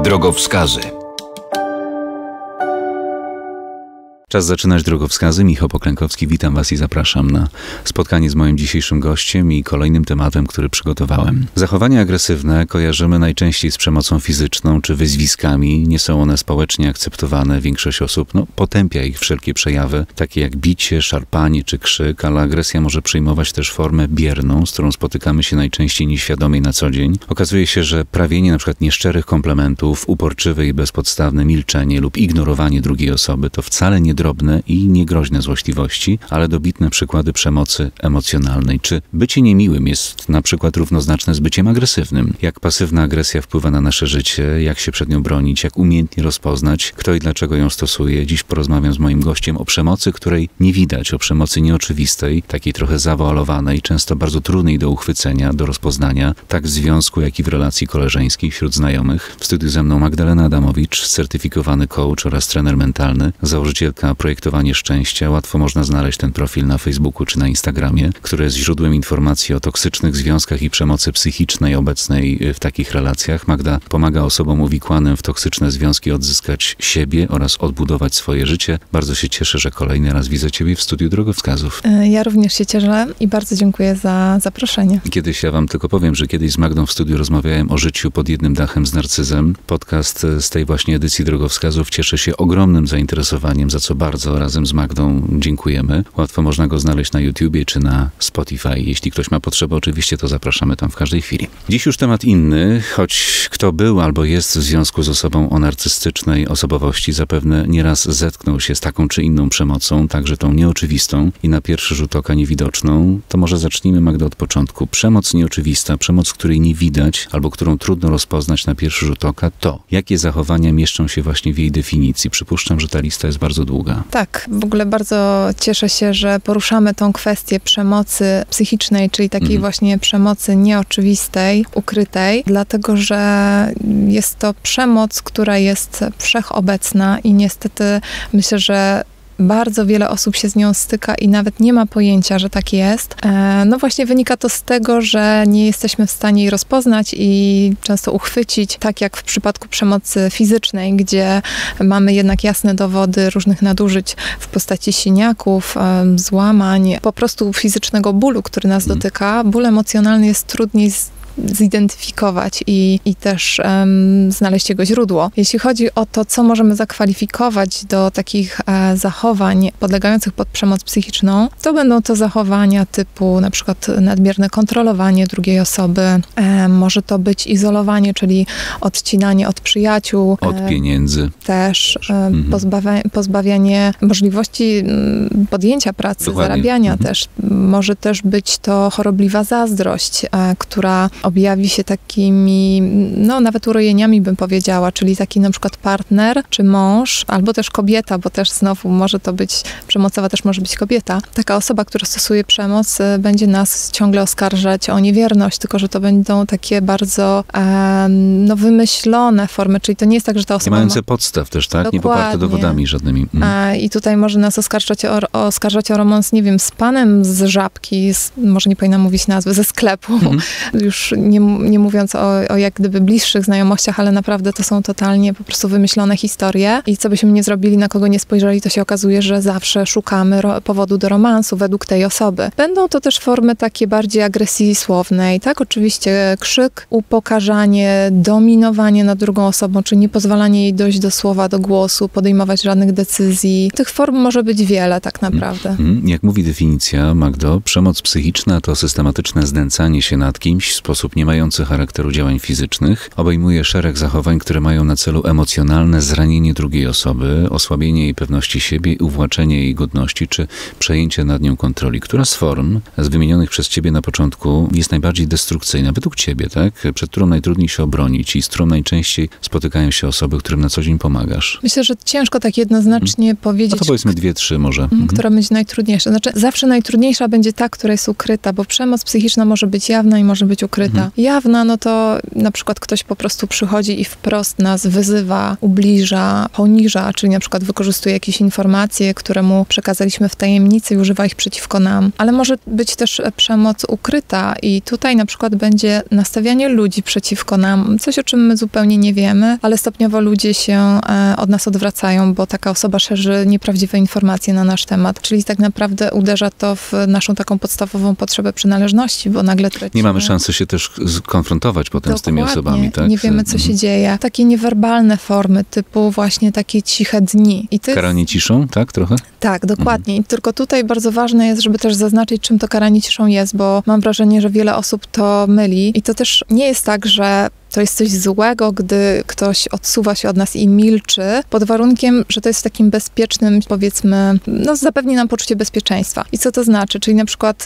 Drogowskazy. Czas zaczynać drogowskazy. Michał Poklękowski, witam Was i zapraszam na spotkanie z moim dzisiejszym gościem i kolejnym tematem, który przygotowałem. Zachowania agresywne kojarzymy najczęściej z przemocą fizyczną czy wyzwiskami. Nie są one społecznie akceptowane. Większość osób potępia ich wszelkie przejawy, takie jak bicie, szarpanie czy krzyk, ale agresja może przyjmować też formę bierną, z którą spotykamy się najczęściej nieświadomie na co dzień. Okazuje się, że prawienie np. nieszczerych komplementów, uporczywe i bezpodstawne milczenie lub ignorowanie drugiej osoby to wcale nie drobne i niegroźne złośliwości, ale dobitne przykłady przemocy emocjonalnej. Czy bycie niemiłym jest na przykład równoznaczne z byciem agresywnym? Jak pasywna agresja wpływa na nasze życie? Jak się przed nią bronić? Jak umiejętnie rozpoznać, kto i dlaczego ją stosuje? Dziś porozmawiam z moim gościem o przemocy, której nie widać, o przemocy nieoczywistej, takiej trochę zawoalowanej, często bardzo trudnej do uchwycenia, do rozpoznania, tak w związku, jak i w relacji koleżeńskiej wśród znajomych. W studiu ze mną Magdalena Adamowicz, certyfikowany coach oraz trener mentalny, założycielka Projektowanie Szczęścia. Łatwo można znaleźć ten profil na Facebooku czy na Instagramie, który jest źródłem informacji o toksycznych związkach i przemocy psychicznej obecnej w takich relacjach. Magda pomaga osobom uwikłanym w toksyczne związki odzyskać siebie oraz odbudować swoje życie. Bardzo się cieszę, że kolejny raz widzę Ciebie w studiu Drogowskazów. Ja również się cieszę i bardzo dziękuję za zaproszenie. Kiedyś, ja Wam tylko powiem, że kiedyś z Magdą w studiu rozmawiałem o życiu pod jednym dachem z narcyzem. Podcast z tej właśnie edycji Drogowskazów cieszy się ogromnym zainteresowaniem, za co bardzo razem z Magdą dziękujemy. Łatwo można go znaleźć na YouTubie czy na Spotify. Jeśli ktoś ma potrzebę, oczywiście to zapraszamy tam w każdej chwili. Dziś już temat inny, choć kto był albo jest w związku z osobą o narcystycznej osobowości, zapewne nieraz zetknął się z taką czy inną przemocą, także tą nieoczywistą i na pierwszy rzut oka niewidoczną. To może zacznijmy, Magda, od początku. Przemoc nieoczywista, przemoc, której nie widać albo którą trudno rozpoznać na pierwszy rzut oka, to jakie zachowania mieszczą się właśnie w jej definicji? Przypuszczam, że ta lista jest bardzo długa. Tak, w ogóle bardzo cieszę się, że poruszamy tą kwestię przemocy psychicznej, czyli takiej właśnie przemocy nieoczywistej, ukrytej, dlatego że jest to przemoc, która jest wszechobecna i niestety myślę, że bardzo wiele osób się z nią styka i nawet nie ma pojęcia, że tak jest. No właśnie wynika to z tego, że nie jesteśmy w stanie jej rozpoznać i często uchwycić, tak jak w przypadku przemocy fizycznej, gdzie mamy jednak jasne dowody różnych nadużyć w postaci siniaków, złamań, po prostu fizycznego bólu, który nas dotyka. Ból emocjonalny jest trudniej zidentyfikować i też znaleźć jego źródło. Jeśli chodzi o to, co możemy zakwalifikować do takich zachowań podlegających pod przemoc psychiczną, to będą to zachowania typu na przykład nadmierne kontrolowanie drugiej osoby, może to być izolowanie, czyli odcinanie od przyjaciół. Od pieniędzy. Też pozbawianie możliwości podjęcia pracy, Dokładnie. zarabiania też. Może też być to chorobliwa zazdrość, która objawi się takimi, nawet urojeniami bym powiedziała, czyli taki na przykład partner, czy mąż, albo też kobieta, bo też znowu może to być, przemocowa też może być kobieta. Taka osoba, która stosuje przemoc, będzie nas ciągle oskarżać o niewierność, tylko że to będą takie bardzo wymyślone formy, czyli to nie jest tak, że ta osoba nie mające podstaw też, tak? Dokładnie. Nie poparte dowodami żadnymi. I tutaj może nas oskarżać o romans, nie wiem, z panem z Żabki, może nie powinnam mówić nazwy, ze sklepu, już nie mówiąc o jak gdyby bliższych znajomościach, ale naprawdę to są totalnie po prostu wymyślone historie i co byśmy nie zrobili, na kogo nie spojrzeli, to się okazuje, że zawsze szukamy powodu do romansu według tej osoby. Będą to też formy takie bardziej agresji słownej, tak? Oczywiście krzyk, upokarzanie, dominowanie nad drugą osobą, czyli nie pozwalanie jej dojść do słowa, do głosu, podejmować żadnych decyzji. Tych form może być wiele tak naprawdę. Jak mówi definicja, Magdo, przemoc psychiczna to systematyczne znęcanie się nad kimś w sposób nie mający charakteru działań fizycznych, obejmuje szereg zachowań, które mają na celu emocjonalne zranienie drugiej osoby, osłabienie jej pewności siebie, uwłaczenie jej godności, czy przejęcie nad nią kontroli. Która z form, z wymienionych przez Ciebie na początku, jest najbardziej destrukcyjna według Ciebie, tak? Przed którą najtrudniej się obronić i z którą najczęściej spotykają się osoby, którym na co dzień pomagasz? Myślę, że ciężko tak jednoznacznie powiedzieć. No to powiedzmy 2-3 może. Która będzie najtrudniejsza. Znaczy zawsze najtrudniejsza będzie ta, która jest ukryta, bo przemoc psychiczna może być jawna i może być ukryta. ukryta. Jawna, no to na przykład ktoś po prostu przychodzi i wprost nas wyzywa, ubliża, poniża, czyli na przykład wykorzystuje jakieś informacje, które mu przekazaliśmy w tajemnicy i używa ich przeciwko nam. Ale może być też przemoc ukryta i tutaj na przykład będzie nastawianie ludzi przeciwko nam, coś o czym my zupełnie nie wiemy, ale stopniowo ludzie się od nas odwracają, bo taka osoba szerzy nieprawdziwe informacje na nasz temat, czyli tak naprawdę uderza to w naszą taką podstawową potrzebę przynależności, bo nagle tracimy. Nie mamy szansy się też konfrontować potem z tymi osobami, tak? Nie wiemy, co się dzieje. Takie niewerbalne formy, typu właśnie takie ciche dni. I karanie ciszą, tak? Trochę? Tak, dokładnie. I tylko tutaj bardzo ważne jest, żeby też zaznaczyć, czym to karanie ciszą jest, bo mam wrażenie, że wiele osób to myli. I to też nie jest tak, że to jest coś złego, gdy ktoś odsuwa się od nas i milczy, pod warunkiem, że to jest w takim bezpiecznym, powiedzmy, zapewni nam poczucie bezpieczeństwa. I co to znaczy? Czyli na przykład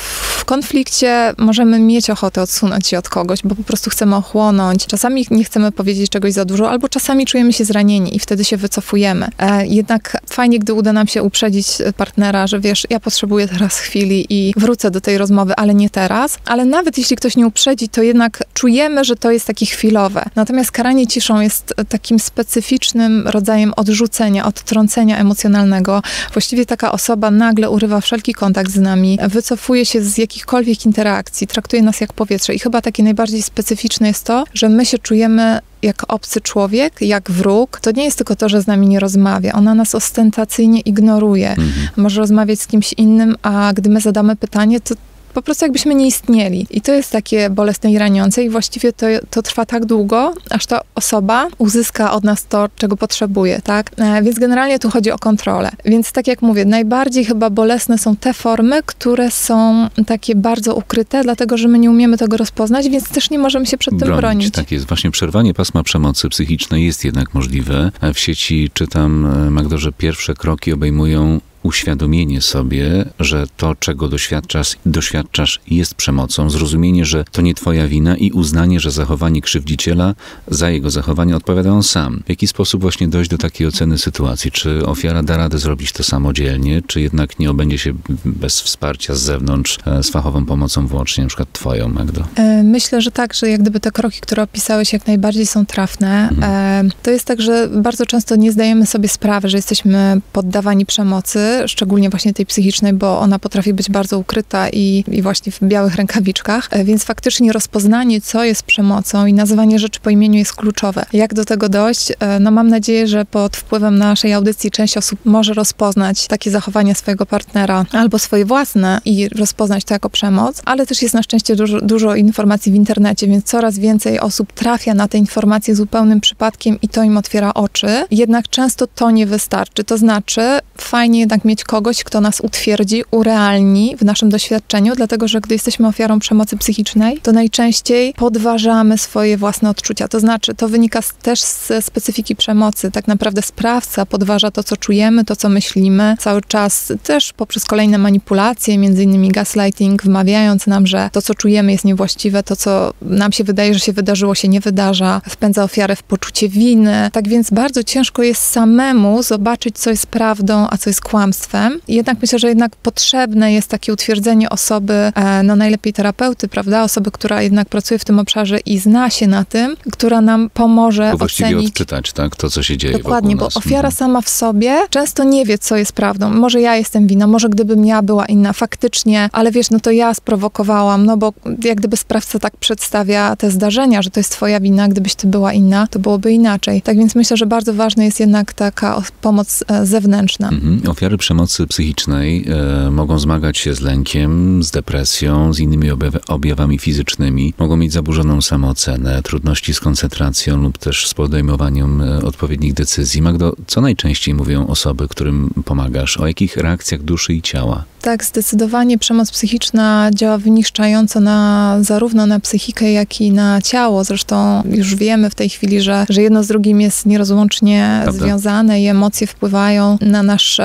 w konflikcie możemy mieć ochotę odsunąć się od kogoś, bo po prostu chcemy ochłonąć. Czasami nie chcemy powiedzieć czegoś za dużo, albo czasami czujemy się zranieni i wtedy się wycofujemy. Jednak fajnie, gdy uda nam się uprzedzić partnera, że wiesz, ja potrzebuję teraz chwili i wrócę do tej rozmowy, ale nie teraz. Ale nawet jeśli ktoś nie uprzedzi, to jednak czujemy, że to jest takie chwilowe. Natomiast karanie ciszą jest takim specyficznym rodzajem odrzucenia, odtrącenia emocjonalnego. Właściwie taka osoba nagle urywa wszelki kontakt z nami, wycofuje się z jakichkolwiek interakcji, traktuje nas jak powietrze. I chyba takie najbardziej specyficzne jest to, że my się czujemy jak obcy człowiek, jak wróg. To nie jest tylko to, że z nami nie rozmawia. Ona nas ostentacyjnie ignoruje. Może rozmawiać z kimś innym, a gdy my zadamy pytanie, to po prostu jakbyśmy nie istnieli. I to jest takie bolesne i raniące i właściwie to trwa tak długo, aż ta osoba uzyska od nas to, czego potrzebuje, tak? Więc generalnie tu chodzi o kontrolę. Więc tak jak mówię, najbardziej chyba bolesne są te formy, które są takie bardzo ukryte, dlatego, że my nie umiemy tego rozpoznać, więc też nie możemy się przed tym bronić. Tak jest. Właśnie przerwanie pasma przemocy psychicznej jest jednak możliwe. W sieci czytam, Magdo, że pierwsze kroki obejmują uświadomienie sobie, że to, czego doświadczasz jest przemocą, zrozumienie, że to nie twoja wina i uznanie, że zachowanie krzywdziciela, za jego zachowanie odpowiada on sam. W jaki sposób właśnie dojść do takiej oceny sytuacji? Czy ofiara da radę zrobić to samodzielnie, czy jednak nie obędzie się bez wsparcia z zewnątrz, z fachową pomocą włącznie, na przykład twoją, Magdo? Myślę, że tak, że jak gdyby te kroki, które opisałeś, jak najbardziej są trafne. To jest tak, że bardzo często nie zdajemy sobie sprawy, że jesteśmy poddawani przemocy, szczególnie właśnie tej psychicznej, bo ona potrafi być bardzo ukryta i właśnie w białych rękawiczkach, więc faktycznie rozpoznanie, co jest przemocą i nazywanie rzeczy po imieniu jest kluczowe. Jak do tego dojść? Mam nadzieję, że pod wpływem naszej audycji część osób może rozpoznać takie zachowania swojego partnera albo swoje własne i rozpoznać to jako przemoc, ale też jest na szczęście dużo informacji w internecie, więc coraz więcej osób trafia na te informacje zupełnym przypadkiem i to im otwiera oczy. Jednak często to nie wystarczy. To znaczy, fajnie jednak mieć kogoś, kto nas utwierdzi, urealni w naszym doświadczeniu, dlatego, że gdy jesteśmy ofiarą przemocy psychicznej, to najczęściej podważamy swoje własne odczucia. To znaczy, to wynika też z specyfiki przemocy. Tak naprawdę sprawca podważa to, co czujemy, to, co myślimy, cały czas też poprzez kolejne manipulacje, między innymi gaslighting, wmawiając nam, że to, co czujemy, jest niewłaściwe, to, co nam się wydaje, że się wydarzyło, się nie wydarza, wpędza ofiarę w poczucie winy. Tak więc bardzo ciężko jest samemu zobaczyć, co jest prawdą, a co jest kłamstwem. I jednak myślę, że jednak potrzebne jest takie utwierdzenie osoby, najlepiej terapeuty, prawda? Osoby, która jednak pracuje w tym obszarze i zna się na tym, która nam pomoże właściwie ocenić. Odczytać, tak? To, co się dzieje Dokładnie, wokół nas. Bo ofiara sama w sobie często nie wie, co jest prawdą. Może ja jestem winna, może gdybym ja była inna, faktycznie, ale wiesz, to ja sprowokowałam, bo jak gdyby sprawca tak przedstawia te zdarzenia, że to jest twoja wina, gdybyś ty była inna, to byłoby inaczej. Tak więc myślę, że bardzo ważna jest jednak taka pomoc zewnętrzna. Ofiary przemocy psychicznej mogą zmagać się z lękiem, z depresją, z innymi objawami fizycznymi. Mogą mieć zaburzoną samoocenę, trudności z koncentracją lub też z podejmowaniem odpowiednich decyzji. Magdo, co najczęściej mówią osoby, którym pomagasz? O jakich reakcjach duszy i ciała? Tak, zdecydowanie przemoc psychiczna działa wyniszczająco zarówno na psychikę, jak i na ciało. Zresztą już wiemy w tej chwili, że jedno z drugim jest nierozłącznie związane i emocje wpływają na nasze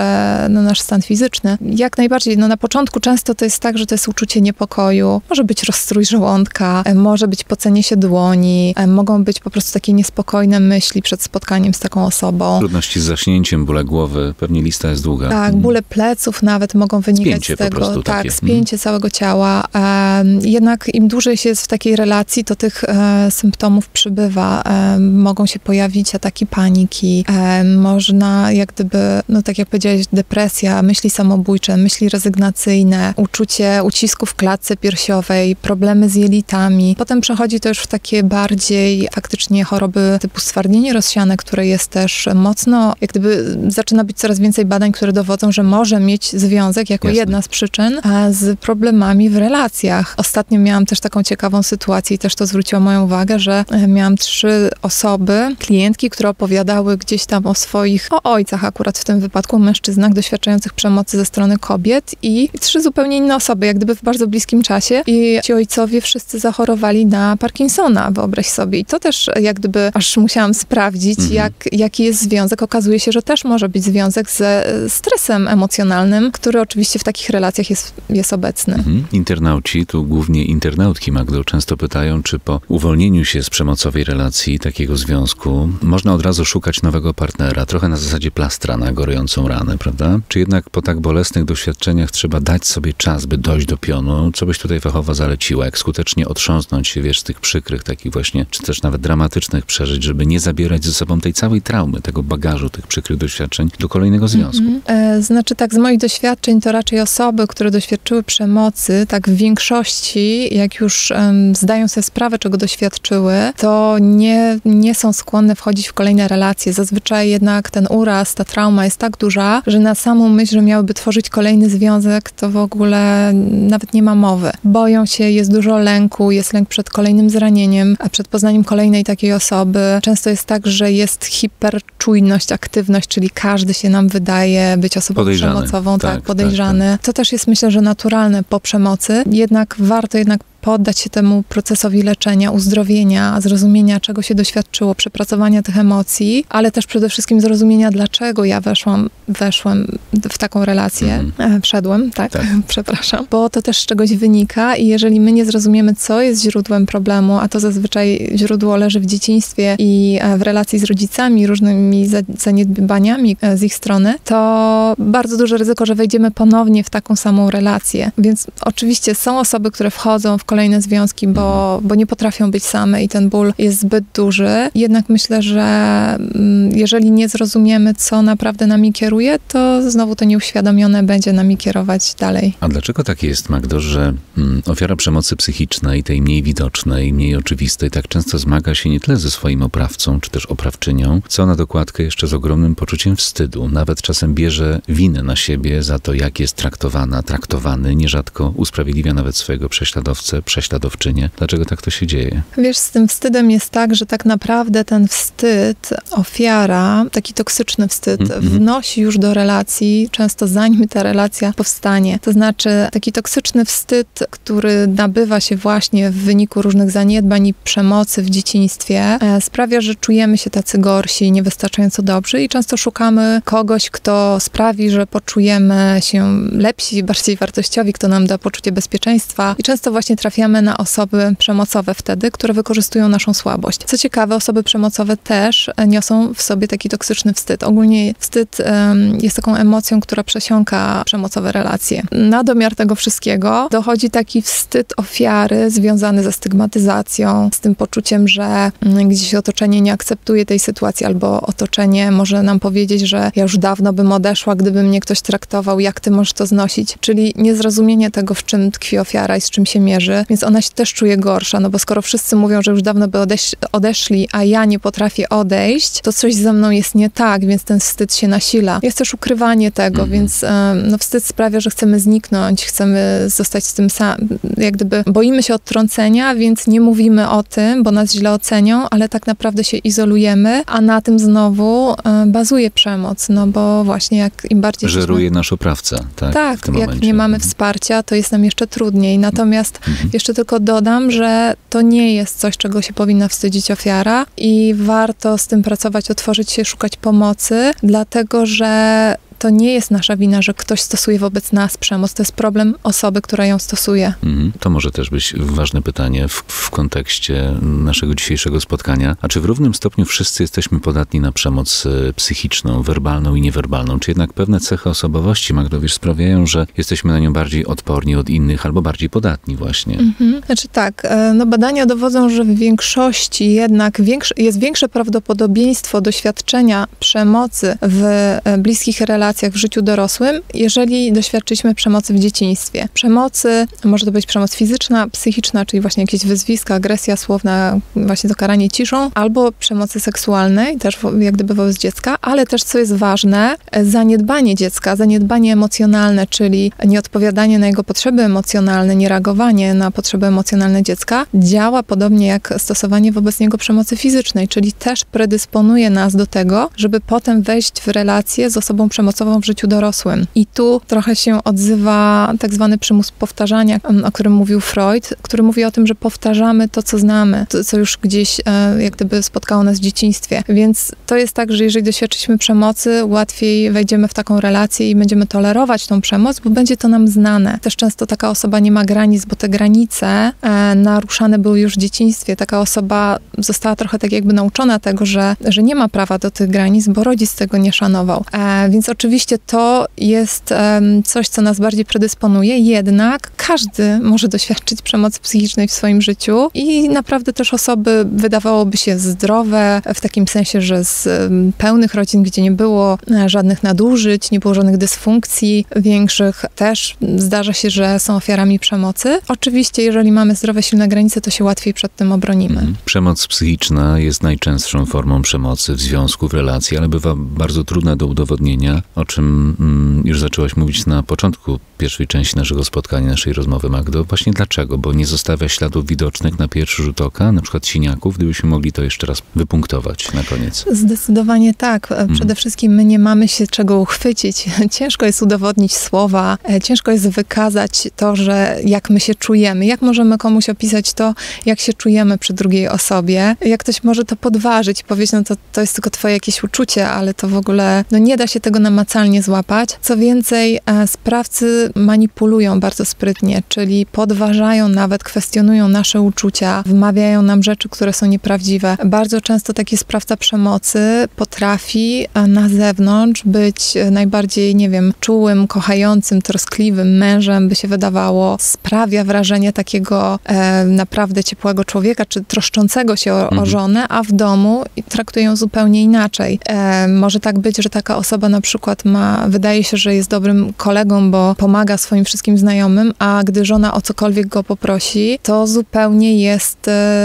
nasz stan fizyczny. Jak najbardziej, na początku często to jest tak, że to jest uczucie niepokoju, może być rozstrój żołądka, może być pocenie się dłoni, mogą być po prostu takie niespokojne myśli przed spotkaniem z taką osobą. Trudności z zaśnięciem, bóle głowy, pewnie lista jest długa. Tak, bóle pleców nawet mogą wynikać spięcie z tego. Po prostu tak, takie. spięcie całego ciała. Jednak im dłużej się jest w takiej relacji, to tych symptomów przybywa. Mogą się pojawić ataki paniki, można jak gdyby, tak jak powiedziałeś, depresja, myśli samobójcze, myśli rezygnacyjne, uczucie ucisku w klatce piersiowej, problemy z jelitami. Potem przechodzi to już w takie bardziej faktycznie choroby typu stwardnienie rozsiane, które jest też mocno, jak gdyby zaczyna być coraz więcej badań, które dowodzą, że może mieć związek jako jedna z przyczyn z problemami w relacjach. Ostatnio miałam też taką ciekawą sytuację i też to zwróciło moją uwagę, że miałam 3 osoby, klientki, które opowiadały gdzieś tam o ojcach akurat w tym wypadku, mężczyznach doświadczających przemocy ze strony kobiet i 3 zupełnie inne osoby, jak gdyby w bardzo bliskim czasie i ci ojcowie wszyscy zachorowali na Parkinsona, wyobraź sobie. I to też jak gdyby aż musiałam sprawdzić, jaki jest związek. Okazuje się, że też może być związek ze stresem emocjonalnym, który oczywiście w takich relacjach jest obecny. Internauci, tu głównie internautki, Magdo, często pytają, czy po uwolnieniu się z przemocowej relacji, takiego związku, można od razu szukać nowego partnera, trochę na zasadzie plastra na gorującą ranę, prawda? Czy jednak po tak bolesnych doświadczeniach trzeba dać sobie czas, by dojść do pionu? Co byś tutaj fachowo zaleciła? Jak skutecznie otrząsnąć się, z tych przykrych, takich właśnie, czy też nawet dramatycznych przeżyć, żeby nie zabierać ze sobą tej całej traumy, tego bagażu, tych przykrych doświadczeń do kolejnego związku? Znaczy tak, z moich doświadczeń to raczej osoby, które doświadczyły przemocy, tak w większości, jak już zdają sobie sprawę, czego doświadczyły, to nie są skłonne wchodzić w kolejne relacje. Zazwyczaj jednak ten uraz, ta trauma jest tak duża, że na samą myśl, że miałyby tworzyć kolejny związek, to w ogóle nawet nie ma mowy. Boją się, jest dużo lęku, jest lęk przed kolejnym zranieniem, a przed poznaniem kolejnej takiej osoby. Często jest tak, że jest hiperczujność, aktywność, czyli każdy się nam wydaje być osobą podejrzany. Przemocową, podejrzany. Tak. To też jest, myślę, że naturalne po przemocy. Jednak warto poddać się temu procesowi leczenia, uzdrowienia, zrozumienia, czego się doświadczyło, przepracowania tych emocji, ale też przede wszystkim zrozumienia, dlaczego ja weszłem w taką relację. Wszedłem, przepraszam. Bo to też z czegoś wynika i jeżeli my nie zrozumiemy, co jest źródłem problemu, a to zazwyczaj źródło leży w dzieciństwie i w relacji z rodzicami, różnymi zaniedbaniami z ich strony, to bardzo duże ryzyko, że wejdziemy ponownie w taką samą relację. Więc oczywiście są osoby, które wchodzą w kolejne związki, bo nie potrafią być same i ten ból jest zbyt duży. Jednak myślę, że jeżeli nie zrozumiemy, co naprawdę nami kieruje, to znowu to nieuświadomione będzie nami kierować dalej. A dlaczego tak jest, Magdo, że ofiara przemocy psychicznej, tej mniej widocznej, mniej oczywistej, tak często zmaga się nie tyle ze swoim oprawcą, czy też oprawczynią, co na dokładkę jeszcze z ogromnym poczuciem wstydu. Nawet czasem bierze winę na siebie za to, jak jest traktowany, nierzadko usprawiedliwia nawet swojego prześladowcę, prześladowczynię. Dlaczego tak to się dzieje? Wiesz, z tym wstydem jest tak, że tak naprawdę ten wstyd, ofiara, taki toksyczny wstyd, wnosi już do relacji, często zanim ta relacja powstanie. To znaczy taki toksyczny wstyd, który nabywa się właśnie w wyniku różnych zaniedbań i przemocy w dzieciństwie, sprawia, że czujemy się tacy gorsi, niewystarczająco dobrzy i często szukamy kogoś, kto sprawi, że poczujemy się lepsi, bardziej wartościowi, kto nam da poczucie bezpieczeństwa i często właśnie trafiamy na osoby przemocowe wtedy, które wykorzystują naszą słabość. Co ciekawe, osoby przemocowe też niosą w sobie taki toksyczny wstyd. Ogólnie wstyd jest taką emocją, która przesiąka przemocowe relacje. Na domiar tego wszystkiego dochodzi taki wstyd ofiary związany ze stygmatyzacją, z tym poczuciem, że gdzieś otoczenie nie akceptuje tej sytuacji, albo otoczenie może nam powiedzieć, że ja już dawno bym odeszła, gdyby mnie ktoś traktował, jak ty możesz to znosić. Czyli niezrozumienie tego, w czym tkwi ofiara i z czym się mierzy, więc ona się też czuje gorsza, no bo skoro wszyscy mówią, że już dawno by odeszli, a ja nie potrafię odejść, to coś ze mną jest nie tak, więc ten wstyd się nasila. Jest też ukrywanie tego, więc wstyd sprawia, że chcemy zniknąć, chcemy zostać z tym jak gdyby boimy się odtrącenia, więc nie mówimy o tym, bo nas źle ocenią, ale tak naprawdę się izolujemy, a na tym znowu bazuje przemoc, no bo właśnie jak im bardziej... Żeruje nasz oprawca, tak? Tak, jak nie mamy wsparcia, to jest nam jeszcze trudniej. Natomiast jeszcze tylko dodam, że to nie jest coś, czego się powinna wstydzić ofiara i warto z tym pracować, otworzyć się, szukać pomocy, dlatego że to nie jest nasza wina, że ktoś stosuje wobec nas przemoc. To jest problem osoby, która ją stosuje. To może też być ważne pytanie w kontekście naszego dzisiejszego spotkania. A czy w równym stopniu wszyscy jesteśmy podatni na przemoc psychiczną, werbalną i niewerbalną? Czy jednak pewne cechy osobowości, Magdo, sprawiają, że jesteśmy na nią bardziej odporni od innych albo bardziej podatni właśnie? Znaczy tak, badania dowodzą, że w większości jednak jest większe prawdopodobieństwo doświadczenia przemocy w bliskich relacjach w życiu dorosłym, jeżeli doświadczyliśmy przemocy w dzieciństwie. Przemocy, może to być przemoc fizyczna, psychiczna, czyli właśnie jakieś wyzwiska, agresja słowna, właśnie to karanie ciszą, albo przemocy seksualnej, też jak gdyby wobec dziecka, ale też, co jest ważne, zaniedbanie dziecka, zaniedbanie emocjonalne, czyli nieodpowiadanie na jego potrzeby emocjonalne, niereagowanie na potrzeby emocjonalne dziecka, działa podobnie jak stosowanie wobec niego przemocy fizycznej, czyli też predysponuje nas do tego, żeby potem wejść w relację z osobą przemocową w życiu dorosłym. I tu trochę się odzywa tak zwany przymus powtarzania, o którym mówił Freud, który mówi o tym, że powtarzamy to, co znamy, to, co już gdzieś jak gdyby spotkało nas w dzieciństwie. Więc to jest tak, że jeżeli doświadczyliśmy przemocy, łatwiej wejdziemy w taką relację i będziemy tolerować tą przemoc, bo będzie to nam znane. Też często taka osoba nie ma granic, bo te granice naruszane były już w dzieciństwie. Taka osoba została trochę tak jakby nauczona tego, że nie ma prawa do tych granic, bo rodzic tego nie szanował. Więc oczywiście to jest coś, co nas bardziej predysponuje, jednak każdy może doświadczyć przemocy psychicznej w swoim życiu i naprawdę też osoby wydawałoby się zdrowe, w takim sensie, że z pełnych rodzin, gdzie nie było żadnych nadużyć, nie było żadnych dysfunkcji większych, też zdarza się, że są ofiarami przemocy. Oczywiście, jeżeli mamy zdrowe, silne granice, to się łatwiej przed tym obronimy. Przemoc psychiczna jest najczęstszą formą przemocy w związku, w relacji, ale bywa bardzo trudna do udowodnienia, o czym już zaczęłaś mówić na początku pierwszej części naszego spotkania, naszej rozmowy, Magdo. Właśnie dlaczego? Bo nie zostawia śladów widocznych na pierwszy rzut oka, na przykład siniaków, gdybyśmy mogli to jeszcze raz wypunktować na koniec. Zdecydowanie tak. Przede wszystkim my nie mamy się czego uchwycić. Ciężko jest udowodnić słowa, ciężko jest wykazać to, że jak my się czujemy. Jak możemy komuś opisać to, jak się czujemy przy drugiej osobie? Jak ktoś może to podważyć i powiedzieć, no to jest tylko twoje jakieś uczucie, ale to w ogóle, nie da się tego namacalnie złapać. Co więcej, sprawcy manipulują bardzo sprytnie, czyli podważają nawet, kwestionują nasze uczucia, wmawiają nam rzeczy, które są nieprawdziwe. Bardzo często taki sprawca przemocy potrafi na zewnątrz być najbardziej, czułym, kochającym, troskliwym mężem, by się wydawało, sprawia wrażenie takiego naprawdę ciepłego człowieka, czy troszczącego się o żonę, a w domu traktuje ją zupełnie inaczej. Może tak być, że taka osoba na przykład wydaje się, że jest dobrym kolegą, bo pomaga swoim wszystkim znajomym, a gdy żona o cokolwiek go poprosi, to zupełnie jest,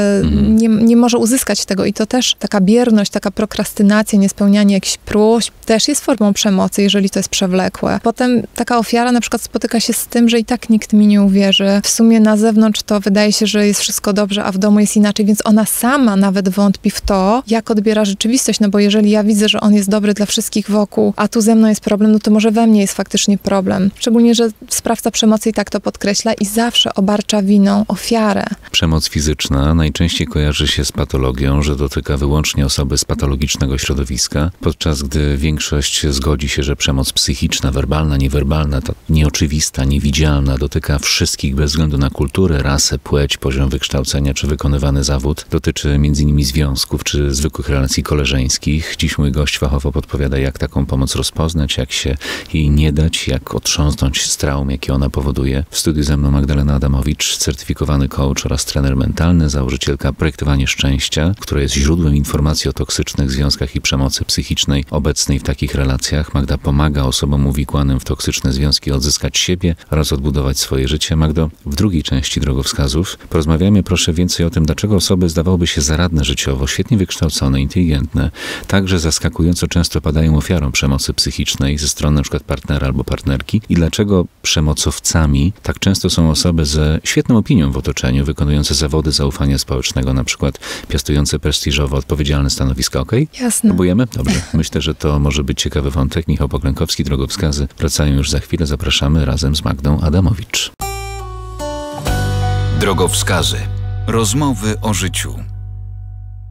nie może uzyskać tego i to też taka bierność, taka prokrastynacja, niespełnianie jakichś próśb też jest formą przemocy, jeżeli to jest przewlekłe. Potem taka ofiara na przykład spotyka się z tym, że i tak nikt mi nie uwierzy. W sumie na zewnątrz to wydaje się, że jest wszystko dobrze, a w domu jest inaczej, więc ona sama nawet wątpi w to, jak odbiera rzeczywistość, bo jeżeli ja widzę, że on jest dobry dla wszystkich wokół, a tu ze mną jest problem, to może we mnie jest faktycznie problem. Szczególnie, że sprawca przemocy i tak to podkreśla i zawsze obarcza winą ofiarę. Przemoc fizyczna najczęściej kojarzy się z patologią, że dotyka wyłącznie osoby z patologicznego środowiska, podczas gdy większość zgodzi się, że przemoc psychiczna, werbalna, niewerbalna, ta nieoczywista, niewidzialna, dotyka wszystkich bez względu na kulturę, rasę, płeć, poziom wykształcenia czy wykonywany zawód. Dotyczy m.in. związków czy zwykłych relacji koleżeńskich. Dziś mój gość fachowo podpowiada, jak taką pomoc rozpoznać, jak się jej nie dać, jak otrząsnąć z traum, jakie ona powoduje. W studiu ze mną Magdalena Adamowicz, certyfikowany coach oraz trener mentalny, założycielka Projektowanie Szczęścia, które jest źródłem informacji o toksycznych związkach i przemocy psychicznej obecnej w takich relacjach. Magda pomaga osobom uwikłanym w toksyczne związki odzyskać siebie oraz odbudować swoje życie. Magdo, w drugiej części drogowskazów porozmawiamy proszę więcej o tym, dlaczego osoby zdawałoby się zaradne życiowo, świetnie wykształcone, inteligentne, także zaskakująco często padają ofiarą przemocy psychicznej ze strony np. partnera albo partnerki i dlaczego przemocowcami tak często są osoby ze świetną opinią w otoczeniu, wykonujące zawody zaufania społecznego, na przykład piastujące prestiżowo odpowiedzialne stanowiska. Okej? Jasne. Próbujemy? Dobrze. Myślę, że to może być ciekawy wątek. Michał Poklękowski, Drogowskazy. Wracają już za chwilę. Zapraszamy razem z Magdą Adamowicz. Drogowskazy. Rozmowy o życiu.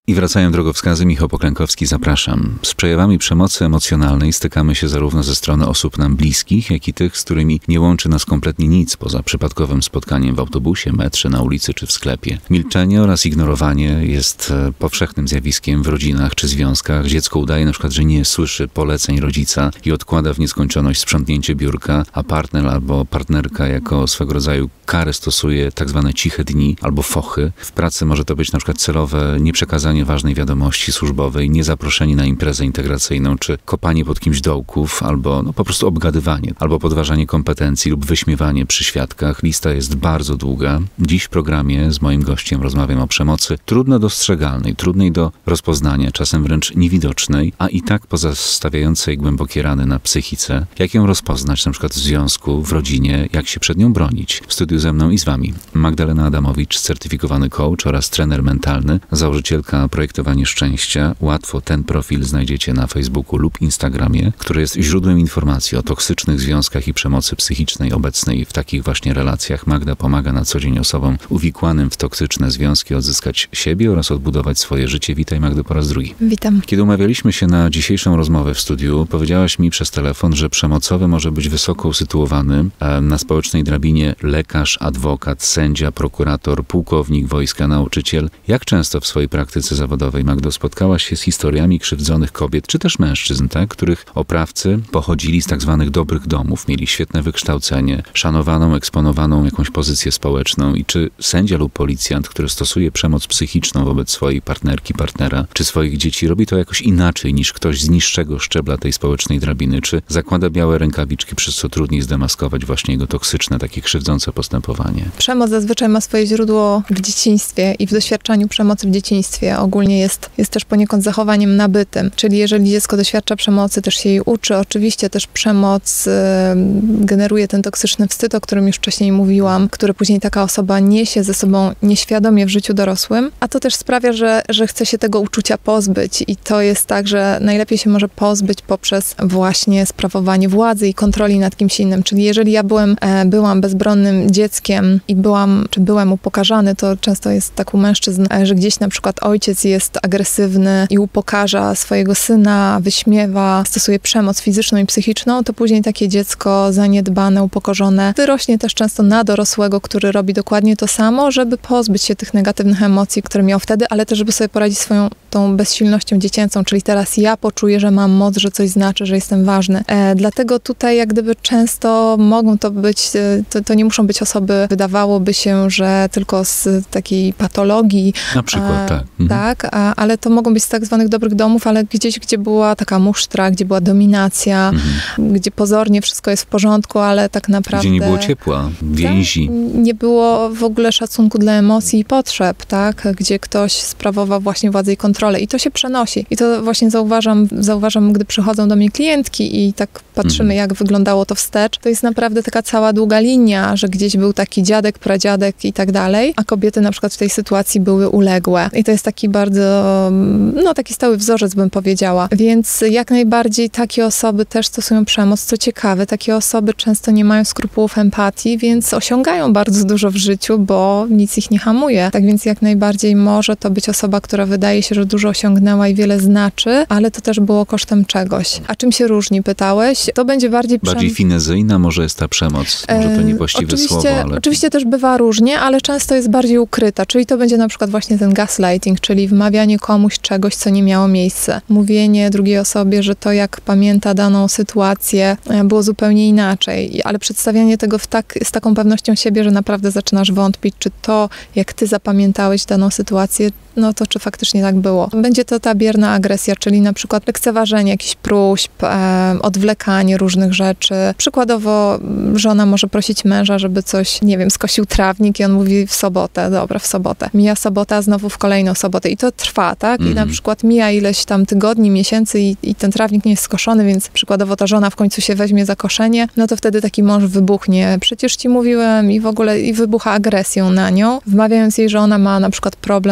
I wracają drogowskazy. Michał Poklękowski, zapraszam. Z przejawami przemocy emocjonalnej stykamy się zarówno ze strony osób nam bliskich, jak i tych, z którymi nie łączy nas kompletnie nic poza przypadkowym spotkaniem w autobusie, metrze, na ulicy czy w sklepie. Milczenie oraz ignorowanie jest powszechnym zjawiskiem w rodzinach czy związkach. Dziecko udaje na przykład, że nie słyszy poleceń rodzica i odkłada w nieskończoność sprzątnięcie biurka, a partner albo partnerka jako swego rodzaju karę stosuje tak zwane ciche dni albo fochy. W pracy może to być na przykład celowe nieprzekazanie ważnej wiadomości służbowej, niezaproszenie na imprezę integracyjną, czy kopanie pod kimś dołków, albo po prostu obgadywanie, albo podważanie kompetencji lub wyśmiewanie przy świadkach. Lista jest bardzo długa. Dziś w programie z moim gościem rozmawiam o przemocy trudno dostrzegalnej, trudnej do rozpoznania, czasem wręcz niewidocznej, a i tak pozostawiającej głębokie rany na psychice. Jak ją rozpoznać, na przykład w związku, w rodzinie, jak się przed nią bronić? W studiu ze mną i z wami Magdalena Adamowicz, certyfikowany coach oraz trener mentalny, założycielka Projektowanie Szczęścia. Łatwo ten profil znajdziecie na Facebooku lub Instagramie, który jest źródłem informacji o toksycznych związkach i przemocy psychicznej obecnej w takich właśnie relacjach. Magda pomaga na co dzień osobom uwikłanym w toksyczne związki odzyskać siebie oraz odbudować swoje życie. Witaj, Magdo, po raz drugi. Witam. Kiedy umawialiśmy się na dzisiejszą rozmowę w studiu, powiedziałaś mi przez telefon, że przemocowy może być wysoko usytuowany na społecznej drabinie lekarz, adwokat, sędzia, prokurator, pułkownik wojska, nauczyciel. Jak często w swojej praktyce zawodowej, Magdo, spotkałaś się z historiami krzywdzonych kobiet, czy też mężczyzn, tak, których oprawcy pochodzili z tak zwanych dobrych domów, mieli świetne wykształcenie, szanowaną, eksponowaną jakąś pozycję społeczną i czy sędzia lub policjant, który stosuje przemoc psychiczną wobec swojej partnerki, partnera, czy swoich dzieci, robi to jakoś inaczej niż ktoś z niższego szczebla tej społecznej drabiny, czy zakłada białe rękawiczki, przez co trudniej zdemaskować właśnie jego toksyczne, takie krzywdzące postępowanie? Przemoc zazwyczaj ma swoje źródło w dzieciństwie i w doświadczaniu przemocy w dzieciństwie ogólnie jest też poniekąd zachowaniem nabytym. Czyli jeżeli dziecko doświadcza przemocy, też się jej uczy. Oczywiście też przemoc generuje ten toksyczny wstyd, o którym już wcześniej mówiłam, który później taka osoba niesie ze sobą nieświadomie w życiu dorosłym, a to też sprawia, że chce się tego uczucia pozbyć i to jest tak, że najlepiej się może pozbyć poprzez właśnie sprawowanie władzy i kontroli nad kimś innym. Czyli jeżeli ja byłam bezbronnym dzieckiem i byłem upokarzany, to często jest tak u mężczyzn, że gdzieś na przykład ojciec jest agresywny i upokarza swojego syna, wyśmiewa, stosuje przemoc fizyczną i psychiczną, to później takie dziecko zaniedbane, upokorzone wyrośnie też często na dorosłego, który robi dokładnie to samo, żeby pozbyć się tych negatywnych emocji, które miał wtedy, ale też żeby sobie poradzić swoją tą bezsilnością dziecięcą, czyli teraz ja poczuję, że mam moc, że coś znaczy, że jestem ważny. Dlatego tutaj jak gdyby często mogą to być, to nie muszą być osoby, wydawałoby się, że tylko z takiej patologii. Na przykład, tak. Tak, ale to mogą być z tak zwanych dobrych domów, ale gdzieś, gdzie była taka musztra, gdzie była dominacja, gdzie pozornie wszystko jest w porządku, ale tak naprawdę... Gdzie nie było ciepła, więzi. Tak, nie było w ogóle szacunku dla emocji i potrzeb, tak? Gdzie ktoś sprawował właśnie władzę i kontrolę i to się przenosi. I to właśnie zauważam, gdy przychodzą do mnie klientki i tak patrzymy, jak wyglądało to wstecz. To jest naprawdę taka cała długa linia, że gdzieś był taki dziadek, pradziadek i tak dalej, a kobiety na przykład w tej sytuacji były uległe. I to jest taki bardzo, taki stały wzorzec, bym powiedziała. Więc jak najbardziej takie osoby też stosują przemoc. Co ciekawe, takie osoby często nie mają skrupułów empatii, więc osiągają bardzo dużo w życiu, bo nic ich nie hamuje. Tak więc jak najbardziej może to być osoba, która wydaje się, że dużo osiągnęła i wiele znaczy, ale to też było kosztem czegoś. A czym się różni, pytałeś? To będzie bardziej finezyjna może jest ta przemoc. Może to niewłaściwe słowo, ale... Oczywiście też bywa różnie, ale często jest bardziej ukryta. Czyli to będzie na przykład właśnie ten gaslighting, czyli wmawianie komuś czegoś, co nie miało miejsca. Mówienie drugiej osobie, że to jak pamięta daną sytuację było zupełnie inaczej, ale przedstawianie tego z taką pewnością siebie, że naprawdę zaczynasz wątpić, czy to, jak ty zapamiętałeś daną sytuację, to czy faktycznie tak było. Będzie to ta bierna agresja, czyli na przykład lekceważenie jakichś próśb, odwlekanie różnych rzeczy. Przykładowo żona może prosić męża, żeby coś, skosił trawnik i on mówi w sobotę, dobra, w sobotę. Mija sobota, znowu w kolejną sobotę i to trwa, tak? I na przykład mija ileś tam tygodni, miesięcy i ten trawnik nie jest skoszony, więc przykładowo ta żona w końcu się weźmie za koszenie, to wtedy taki mąż wybuchnie. Przecież ci mówiłem i w ogóle i wybucha agresją na nią, wmawiając jej, że ona ma na przykład problem z jakąś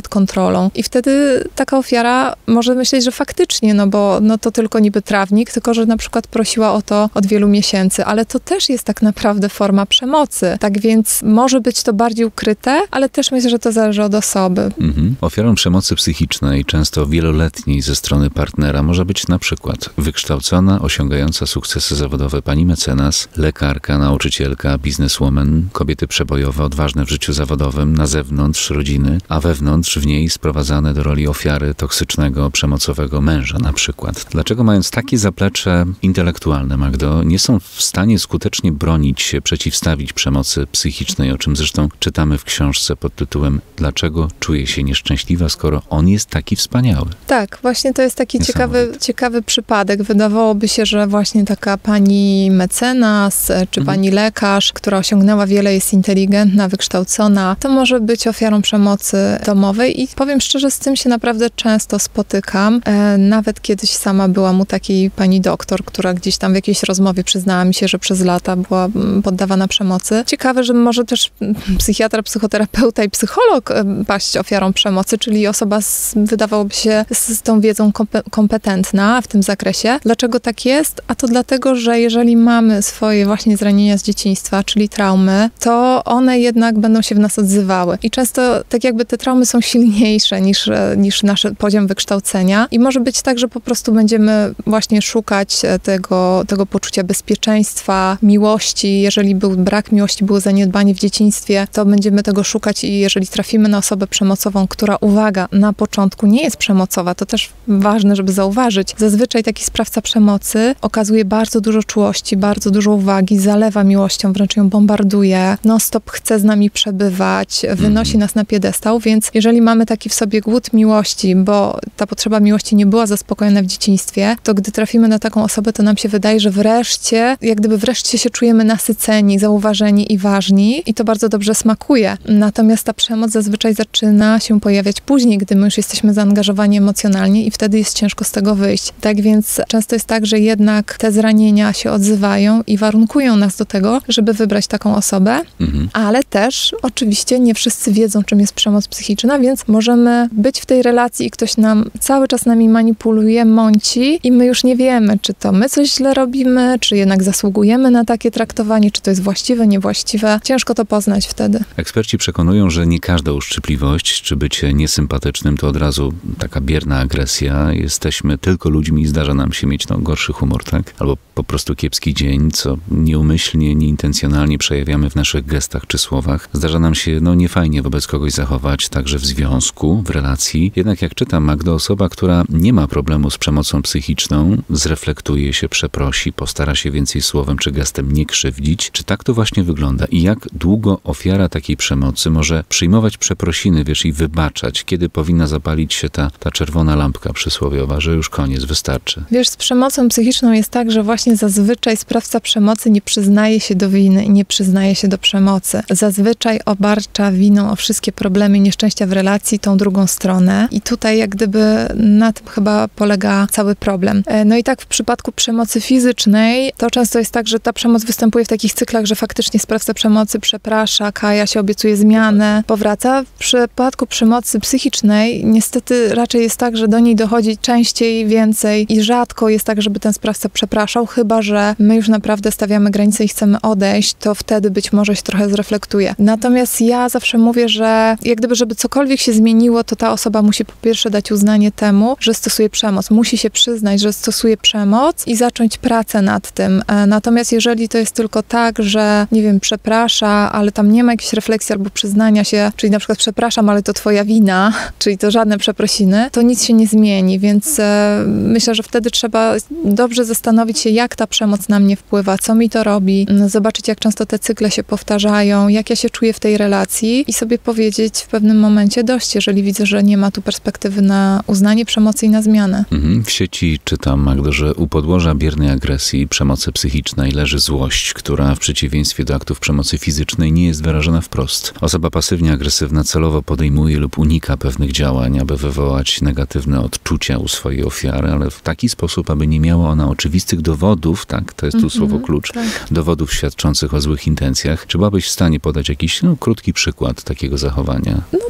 nad kontrolą. I wtedy taka ofiara może myśleć, że faktycznie, no bo to tylko niby trawnik, tylko że na przykład prosiła o to od wielu miesięcy, ale to też jest tak naprawdę forma przemocy. Tak więc może być to bardziej ukryte, ale też myślę, że to zależy od osoby. Ofiarą przemocy psychicznej, często wieloletniej ze strony partnera, może być na przykład wykształcona, osiągająca sukcesy zawodowe pani mecenas, lekarka, nauczycielka, bizneswoman, kobiety przebojowe, odważne w życiu zawodowym, na zewnątrz rodziny, a wewnątrz w niej sprowadzane do roli ofiary toksycznego, przemocowego męża na przykład. Dlaczego mając takie zaplecze intelektualne, Magdo, nie są w stanie skutecznie bronić się, przeciwstawić przemocy psychicznej, o czym zresztą czytamy w książce pod tytułem Dlaczego czuje się nieszczęśliwa, skoro on jest taki wspaniały? Tak, właśnie to jest taki ciekawy przypadek. Wydawałoby się, że właśnie taka pani mecenas, czy pani lekarz, która osiągnęła wiele, jest inteligentna, wykształcona, to może być ofiarą przemocy domowej i powiem szczerze, z tym się naprawdę często spotykam. Nawet kiedyś sama byłam u takiej pani doktor, która gdzieś tam w jakiejś rozmowie przyznała mi się, że przez lata była poddawana przemocy. Ciekawe, że może też psychiatra, psychoterapeuta i psycholog paść ofiarą przemocy, czyli osoba wydawałoby się z tą wiedzą kompetentna w tym zakresie. Dlaczego tak jest? A to dlatego, że jeżeli mamy swoje właśnie zranienia z dzieciństwa, czyli traumy, to one jednak będą się w nas odzywały. I często tak jakby te traumy są silniejsze niż nasz poziom wykształcenia i może być tak, że po prostu będziemy właśnie szukać tego poczucia bezpieczeństwa, miłości. Jeżeli był brak miłości, było zaniedbanie w dzieciństwie, to będziemy tego szukać i jeżeli trafimy na osobę przemocową, która, uwaga, na początku nie jest przemocowa, to też ważne, żeby zauważyć. Zazwyczaj taki sprawca przemocy okazuje bardzo dużo czułości, bardzo dużo uwagi, zalewa miłością, wręcz ją bombarduje, non-stop chce z nami przebywać, wynosi nas na piedestał, więc jeżeli mamy taki w sobie głód miłości, bo ta potrzeba miłości nie była zaspokojona w dzieciństwie, to gdy trafimy na taką osobę, to nam się wydaje, że wreszcie, jak gdyby wreszcie się czujemy nasyceni, zauważeni i ważni i to bardzo dobrze smakuje. Natomiast ta przemoc zazwyczaj zaczyna się pojawiać później, gdy my już jesteśmy zaangażowani emocjonalnie i wtedy jest ciężko z tego wyjść. Tak więc często jest tak, że jednak te zranienia się odzywają i warunkują nas do tego, żeby wybrać taką osobę, ale też oczywiście nie wszyscy wiedzą, czym jest przemoc psychiczna, więc możemy być w tej relacji i ktoś nam cały czas nami manipuluje, mąci i my już nie wiemy, czy to my coś źle robimy, czy jednak zasługujemy na takie traktowanie, czy to jest właściwe, niewłaściwe. Ciężko to poznać wtedy. Eksperci przekonują, że nie każda uszczypliwość, czy bycie niesympatycznym to od razu taka bierna agresja. Jesteśmy tylko ludźmi i zdarza nam się mieć gorszy humor, tak? Albo po prostu kiepski dzień, co nieumyślnie, nieintencjonalnie przejawiamy w naszych gestach czy słowach. Zdarza nam się niefajnie wobec kogoś zachować, także w związku, w relacji. Jednak jak czytam, Magdo, osoba, która nie ma problemu z przemocą psychiczną, zreflektuje się, przeprosi, postara się więcej słowem czy gestem nie krzywdzić. Czy tak to właśnie wygląda? I jak długo ofiara takiej przemocy może przyjmować przeprosiny, i wybaczać? Kiedy powinna zapalić się ta czerwona lampka przysłowiowa, że już koniec, wystarczy? Z przemocą psychiczną jest tak, że właśnie zazwyczaj sprawca przemocy nie przyznaje się do winy i nie przyznaje się do przemocy. Zazwyczaj obarcza winą o wszystkie problemy i nieszczęścia w relacji tą drugą stronę i tutaj jak gdyby na tym chyba polega cały problem. No i tak w przypadku przemocy fizycznej to często jest tak, że ta przemoc występuje w takich cyklach, że faktycznie sprawca przemocy przeprasza, kaja się, obiecuje zmianę, powraca. W przypadku przemocy psychicznej niestety raczej jest tak, że do niej dochodzi częściej, więcej i rzadko jest tak, żeby ten sprawca przepraszał, chyba że my już naprawdę stawiamy granice i chcemy odejść, to wtedy być może się trochę zreflektuje. Natomiast ja zawsze mówię, że jak gdyby, żeby cokolwiek się zmieniło, to ta osoba musi po pierwsze dać uznanie temu, że stosuje przemoc. Musi się przyznać, że stosuje przemoc i zacząć pracę nad tym. Natomiast jeżeli to jest tylko tak, że nie wiem, przeprasza, ale tam nie ma jakiejś refleksji albo przyznania się, czyli na przykład przepraszam, ale to twoja wina, czyli to żadne przeprosiny, to nic się nie zmieni, więc myślę, że wtedy trzeba dobrze zastanowić się, jak ta przemoc na mnie wpływa, co mi to robi, zobaczyć, jak często te cykle się powtarzają, jak ja się czuję w tej relacji i sobie powiedzieć w pewnym momencie dość, jeżeli widzę, że nie ma tu perspektywy na uznanie przemocy i na zmianę. W sieci czytam, Magdo, że u podłoża biernej agresji i przemocy psychicznej leży złość, która w przeciwieństwie do aktów przemocy fizycznej nie jest wyrażona wprost. Osoba pasywnie agresywna celowo podejmuje lub unika pewnych działań, aby wywołać negatywne odczucia u swojej ofiary, ale w taki sposób, aby nie miała ona oczywistych dowodów, tak, to jest tu słowo klucz, tak. Dowodów świadczących o złych intencjach. Czy byłabyś w stanie podać jakiś krótki przykład takiego zachowania? No to właśnie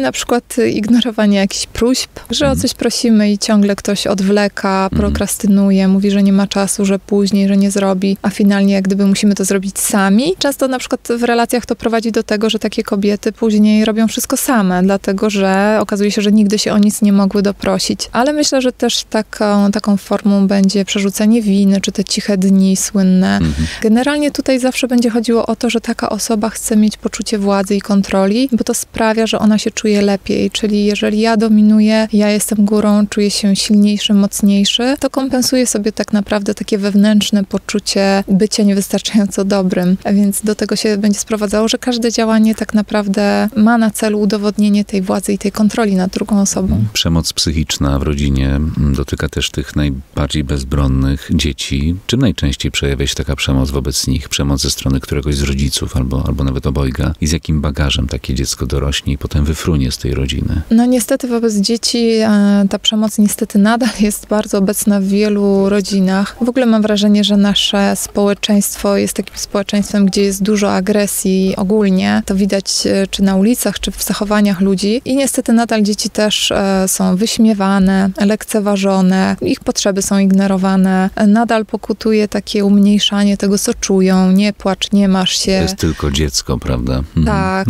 na przykład ignorowanie jakichś próśb, że o coś prosimy i ciągle ktoś odwleka, prokrastynuje, mówi, że nie ma czasu, że później, że nie zrobi, a finalnie jak gdyby musimy to zrobić sami. Często na przykład w relacjach to prowadzi do tego, że takie kobiety później robią wszystko same, dlatego że okazuje się, że nigdy się o nic nie mogły doprosić. Ale myślę, że też taką formą będzie przerzucenie winy, czy te ciche dni słynne. Generalnie tutaj zawsze będzie chodziło o to, że taka osoba chce mieć poczucie władzy i kontroli, bo to sprawia, że ona się czuje lepiej. Czyli jeżeli ja dominuję, ja jestem górą, czuję się silniejszy, mocniejszy, to kompensuję sobie tak naprawdę takie wewnętrzne poczucie bycia niewystarczająco dobrym. A więc do tego się będzie sprowadzało, że każde działanie tak naprawdę ma na celu udowodnienie tej władzy i tej kontroli nad drugą osobą. Przemoc psychiczna w rodzinie dotyka też tych najbardziej bezbronnych dzieci. Czym najczęściej przejawia się taka przemoc wobec nich? Przemoc ze strony któregoś z rodziców albo nawet obojga? I z jakim bagażem takie dziecko dorośnie i potem wyfrunie z tej rodziny? No niestety wobec dzieci ta przemoc niestety nadal jest bardzo obecna w wielu rodzinach. W ogóle mam wrażenie, że nasze społeczeństwo jest takim społeczeństwem, gdzie jest dużo agresji ogólnie. To widać czy na ulicach, czy w zachowaniach ludzi. I niestety nadal dzieci też są wyśmiewane, lekceważone, ich potrzeby są ignorowane. Nadal pokutuje takie umniejszanie tego, co czują. Nie płacz, nie masz się. To jest tylko dziecko, prawda? Tak.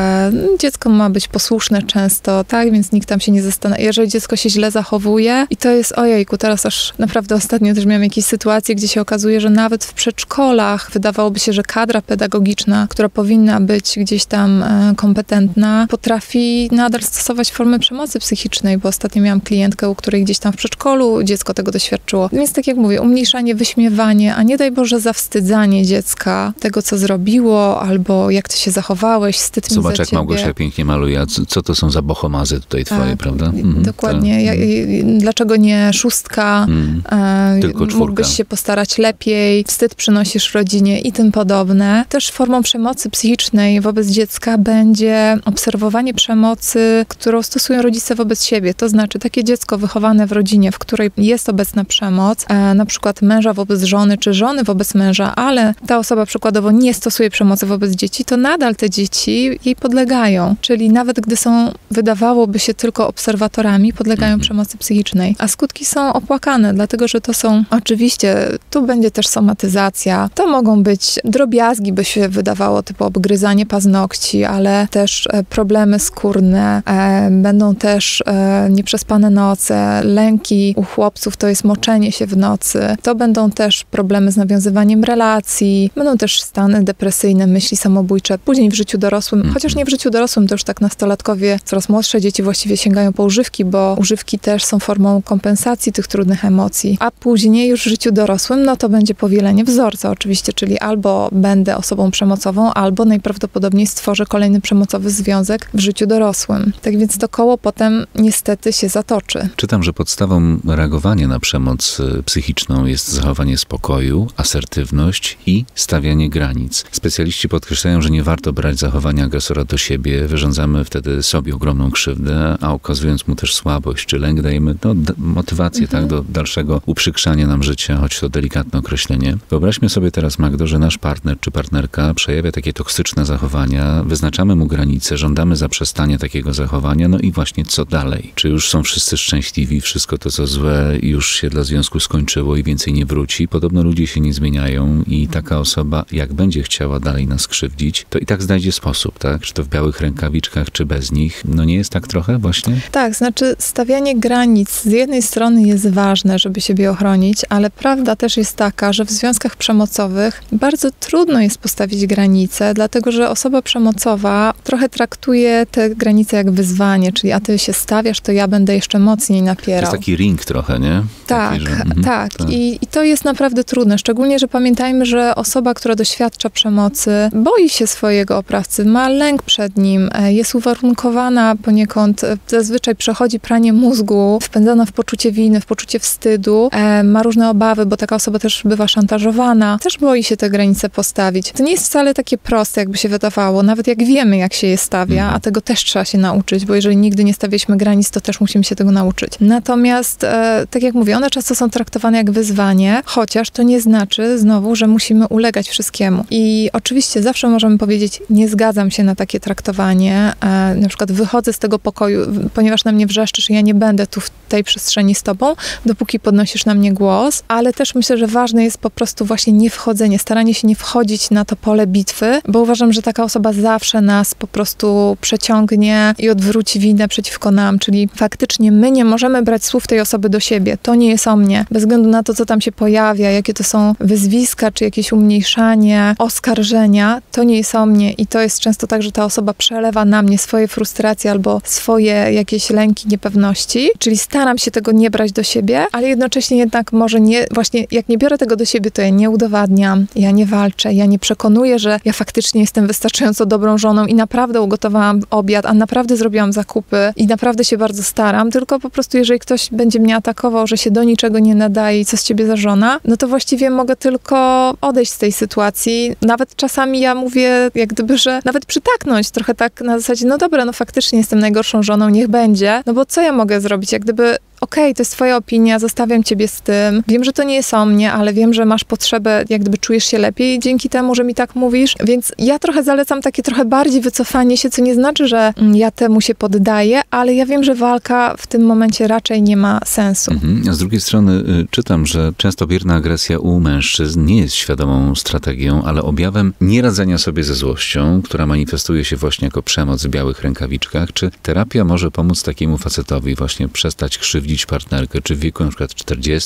Dziecko ma być posłuszne często, tak? Więc nikt tam się nie zastanawia. Jeżeli dziecko się źle zachowuje i to jest, ojejku, teraz aż naprawdę ostatnio też miałam jakieś sytuacje, gdzie się okazuje, że nawet w przedszkolach wydawałoby się, że kadra pedagogiczna, która powinna być gdzieś tam kompetentna, potrafi nadal stosować formy przemocy psychicznej, bo ostatnio miałam klientkę, u której gdzieś tam w przedszkolu dziecko tego doświadczyło. Więc tak jak mówię, umniejszanie, wyśmiewanie, a nie daj Boże zawstydzanie dziecka tego, co zrobiło, albo jak ty się zachowałeś, wstyd mi za Zobacz, jak ciebie. Małgosia pięknie maluje. Co to są za bohomazy tutaj twoje, prawda? Dokładnie. Dlaczego nie 6? Tylko 4. Mógłbyś się postarać lepiej, wstyd przynosisz rodzinie i tym podobne. Też formą przemocy psychicznej wobec dziecka będzie obserwowanie przemocy, którą stosują rodzice wobec siebie. To znaczy takie dziecko wychowane w rodzinie, w której jest obecna przemoc, na przykład męża wobec żony, czy żony wobec męża, ale ta osoba przykładowo nie stosuje przemocy wobec dzieci, to nadal te dzieci jej podlegają. Czyli nawet gdy są, wydawałoby się, tylko obserwatorami, podlegają przemocy psychicznej. A skutki są opłakane, dlatego że to są, oczywiście, tu będzie też somatyzacja. To mogą być drobiazgi, by się wydawało, typu obgryzanie paznokci, ale też problemy skórne, będą też nieprzespane noce, lęki u chłopców, to jest moczenie się w nocy. To będą też problemy z nawiązywaniem relacji, będą też stany depresyjne, myśli samobójcze, później w życiu dorosłym, chociaż nie w życiu dorosłym, to już tak nastolatkowie, coraz młodsze dzieci właściwie sięgają po używki, bo używki też są formą kompensacji tych trudnych emocji, a później już w życiu dorosłym, no to będzie powielenie wzorca oczywiście, czyli albo będę osobą przemocową, albo najprawdopodobniej stworzę kolejny przemocowy związek w życiu dorosłym. Tak więc to koło potem niestety się zatoczy. Czytam, że podstawą reagowania na przemoc psychiczną jest zachowanie spokoju, asertywność i stawianie granic. Specjaliści podkreślają, że nie warto brać zachowania agresora do siebie, wyrządzamy wtedy sobie ogromną krzywdę, a okazując mu też słabość czy lęk, dajemy motywację tak, do dalszego uprzykrzania nam życia, choć to delikatne określenie. Wyobraźmy sobie teraz, Magdo, że nasz partner czy partnerka przejawia takie toksyczne zachowania, wyznaczamy mu granice, żądamy zaprzestania takiego zachowania, no i właśnie co dalej? Czy już są wszyscy szczęśliwi, wszystko to, co złe już się dla związku skończyło i więcej nie wróci? Podobno ludzie się nie zmieniają i taka osoba, jak będzie chciała dalej nas krzywdzić, to i tak znajdzie sposób, tak? Czy to w białych rękawiczkach, czy bez nich. No nie jest tak trochę właśnie? Tak, znaczy stawianie granic z jednej strony jest ważne, żeby siebie ochronić, ale prawda też jest taka, że w związkach przemocowych bardzo trudno jest postawić granice, dlatego że osoba przemocowa trochę traktuje te granice jak wyzwanie, czyli a ty się stawiasz, to ja będę jeszcze mocniej napierał. To jest taki ring trochę, nie? Tak, taki, że, tak. I to jest naprawdę trudne, szczególnie, że pamiętajmy, że osoba, która doświadcza przemocy, boi się swojego oprawcy, ma lęk przed nim, jest uwarunkowana poniekąd, zazwyczaj przechodzi pranie mózgu, wpędzana w poczucie winy, w poczucie wstydu, ma różne obawy, bo taka osoba też bywa szantażowana, też boi się te granice postawić. To nie jest wcale takie proste, jakby się wydawało, nawet jak wiemy, jak się je stawia, a tego też trzeba się nauczyć, bo jeżeli nigdy nie stawialiśmy granic, to też musimy się tego nauczyć. Natomiast, tak jak mówię, one często są traktowane jak wyzwanie, chociaż to nie znaczy znowu, że musimy ulegać wszystkiemu. I oczywiście zawsze możemy powiedzieć, nie zgadzam się na takie traktowanie, na przykład wychodzę z tego pokoju, ponieważ na mnie wrzeszczysz i ja nie będę tu w tej przestrzeni z tobą, dopóki podnosisz na mnie głos, ale też myślę, że ważne jest po prostu właśnie niewchodzenie, staranie się nie wchodzić na to pole bitwy, bo uważam, że taka osoba zawsze nas po prostu przeciągnie i odwróci winę przeciwko nam, czyli faktycznie my nie możemy brać słów tej osoby do siebie. To nie jest o mnie. Bez względu na to, co tam się pojawia, jakie to są wyzwiska, czy jakieś umniejszanie, oskarżenia, to nie jest o mnie i to jest często tak, że ta osoba przelewa na mnie swoje frustracje albo swoje jakieś lęki, niepewności, czyli staram się tego nie brać do siebie, ale jednocześnie jednak może nie, właśnie jak nie biorę tego do siebie, to ja nie udowadniam, ja nie walczę, ja nie przekonuję, że ja faktycznie jestem wystarczająco dobrą żoną i naprawdę ugotowałam obiad, a naprawdę zrobiłam zakupy i naprawdę się bardzo staram, tylko po prostu jeżeli ktoś będzie mnie atakował, że się do niczego nie nadaje i co z ciebie za żona, no to właściwie mogę tylko odejść z tej sytuacji. Nawet czasami ja mówię, jak gdyby, że nawet przytaknąć trochę tak na zasadzie, no dobra, no faktycznie jestem najgorszą żoną, niech będzie, no bo co ja mogę zrobić, jak gdyby okej, to jest twoja opinia, zostawiam ciebie z tym. Wiem, że to nie jest o mnie, ale wiem, że masz potrzebę, jak gdyby czujesz się lepiej dzięki temu, że mi tak mówisz. Więc ja trochę zalecam takie trochę bardziej wycofanie się, co nie znaczy, że ja temu się poddaję, ale ja wiem, że walka w tym momencie raczej nie ma sensu. A z drugiej strony czytam, że często bierna agresja u mężczyzn nie jest świadomą strategią, ale objawem nieradzenia sobie ze złością, która manifestuje się właśnie jako przemoc w białych rękawiczkach. Czy terapia może pomóc takiemu facetowi właśnie przestać krzywdzić partnerkę, czy w wieku na przykład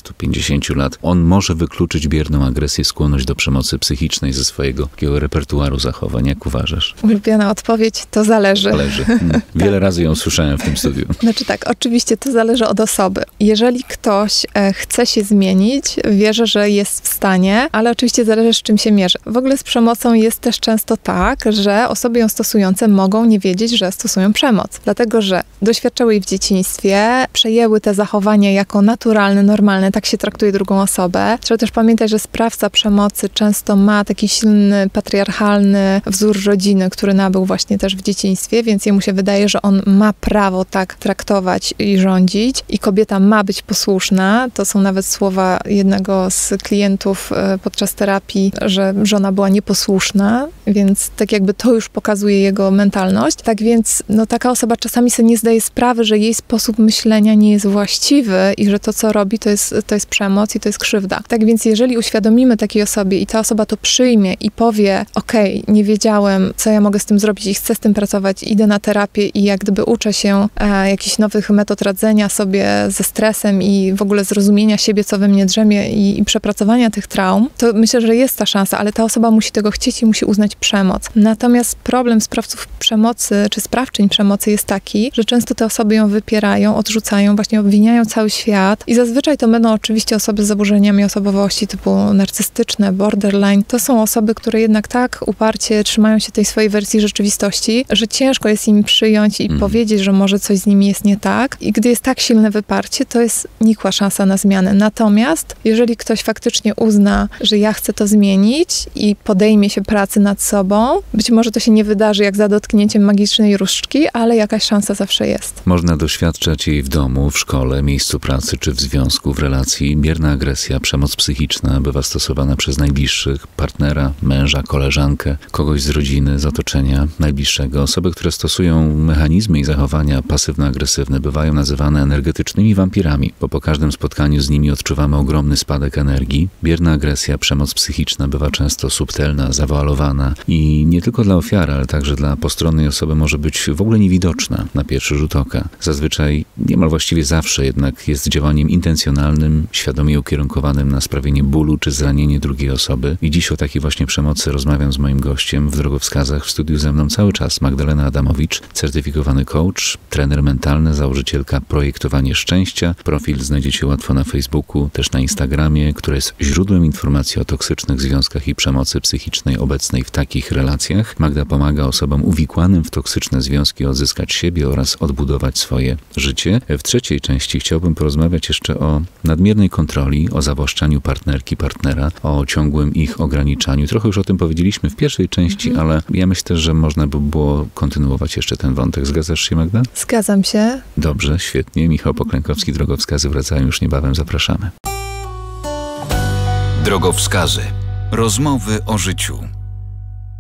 40-50 lat on może wykluczyć bierną agresję, skłonność do przemocy psychicznej ze swojego takiego repertuaru zachowań? Jak uważasz? Ulubiona odpowiedź, to zależy. Zależy. Wiele razy ją słyszałem w tym studiu. Znaczy tak, oczywiście to zależy od osoby. Jeżeli ktoś chce się zmienić, wierzę, że jest w stanie, ale oczywiście zależy, z czym się mierzy. W ogóle z przemocą jest też często tak, że osoby ją stosujące mogą nie wiedzieć, że stosują przemoc. Dlatego, że doświadczyły jej w dzieciństwie, przejęły te zachowania jako naturalne, normalne, tak się traktuje drugą osobę. Trzeba też pamiętać, że sprawca przemocy często ma taki silny, patriarchalny wzór rodziny, który nabył właśnie też w dzieciństwie, więc jemu się wydaje, że on ma prawo tak traktować i rządzić i kobieta ma być posłuszna. To są nawet słowa jednego z klientów podczas terapii, że żona była nieposłuszna, więc tak jakby to już pokazuje jego mentalność. Tak więc no, taka osoba czasami sobie nie zdaje sprawy, że jej sposób myślenia nie jest właściwy i że to, co robi, to jest przemoc i to jest krzywda. Tak więc jeżeli uświadomimy takiej osobie i ta osoba to przyjmie i powie, okej, nie wiedziałem, co ja mogę z tym zrobić i chcę z tym pracować, idę na terapię i jak gdyby uczę się jakichś nowych metod radzenia sobie ze stresem i w ogóle zrozumienia siebie, co we mnie drzemie i przepracowania tych traum, to myślę, że jest ta szansa, ale ta osoba musi tego chcieć i musi uznać przemoc. Natomiast problem sprawców przemocy, czy sprawczyń przemocy jest taki, że często te osoby ją wypierają, odrzucają, właśnie obwiniają cały świat i zazwyczaj to będą oczywiście osoby z zaburzeniami osobowości typu narcystyczne, borderline. To są osoby, które jednak tak uparcie trzymają się tej swojej wersji rzeczywistości, że ciężko jest im przyjąć i powiedzieć, że może coś z nimi jest nie tak. I gdy jest tak silne wyparcie, to jest nikła szansa na zmianę. Natomiast jeżeli ktoś faktycznie uzna, że ja chcę to zmienić i podejmie się pracy nad sobą, być może to się nie wydarzy jak za dotknięciem magicznej różdżki, ale jakaś szansa zawsze jest. Można doświadczać jej w domu, w szkole, miejscu pracy czy w związku, w relacji. Bierna agresja, przemoc psychiczna bywa stosowana przez najbliższych, partnera, męża, koleżankę, kogoś z rodziny, z otoczenia najbliższego. Osoby, które stosują mechanizmy i zachowania pasywno-agresywne, bywają nazywane energetycznymi wampirami, bo po każdym spotkaniu z nimi odczuwamy ogromny spadek energii. Bierna agresja, przemoc psychiczna bywa często subtelna, zawoalowana i nie tylko dla ofiary, ale także dla postronnej osoby może być w ogóle niewidoczna na pierwszy rzut oka. Zazwyczaj, niemal właściwie zawsze jednak jest działaniem intencjonalnym, świadomie ukierunkowanym na sprawienie bólu czy zranienie drugiej osoby. I dziś o takiej właśnie przemocy rozmawiam z moim gościem w Drogowskazach. W studiu ze mną cały czas Magdalena Adamowicz, certyfikowany coach, trener mentalny, założycielka Projektowanie Szczęścia. Profil znajdziecie łatwo na Facebooku, też na Instagramie, które jest źródłem informacji o toksycznych związkach i przemocy psychicznej obecnej w takich relacjach. Magda pomaga osobom uwikłanym w toksyczne związki odzyskać siebie oraz odbudować swoje życie. W trzeciej części chciałbym porozmawiać jeszcze o nadmiernej kontroli, o zawłaszczaniu partnerki, partnera, o ciągłym ich ograniczaniu. Trochę już o tym powiedzieliśmy w pierwszej części, ale ja myślę, że można by było kontynuować jeszcze ten wątek. Zgadzasz się, Magda? Zgadzam się. Dobrze, świetnie. Michał Poklękowski, Drogowskazy wracają już niebawem. Zapraszamy. Drogowskazy. Rozmowy o życiu.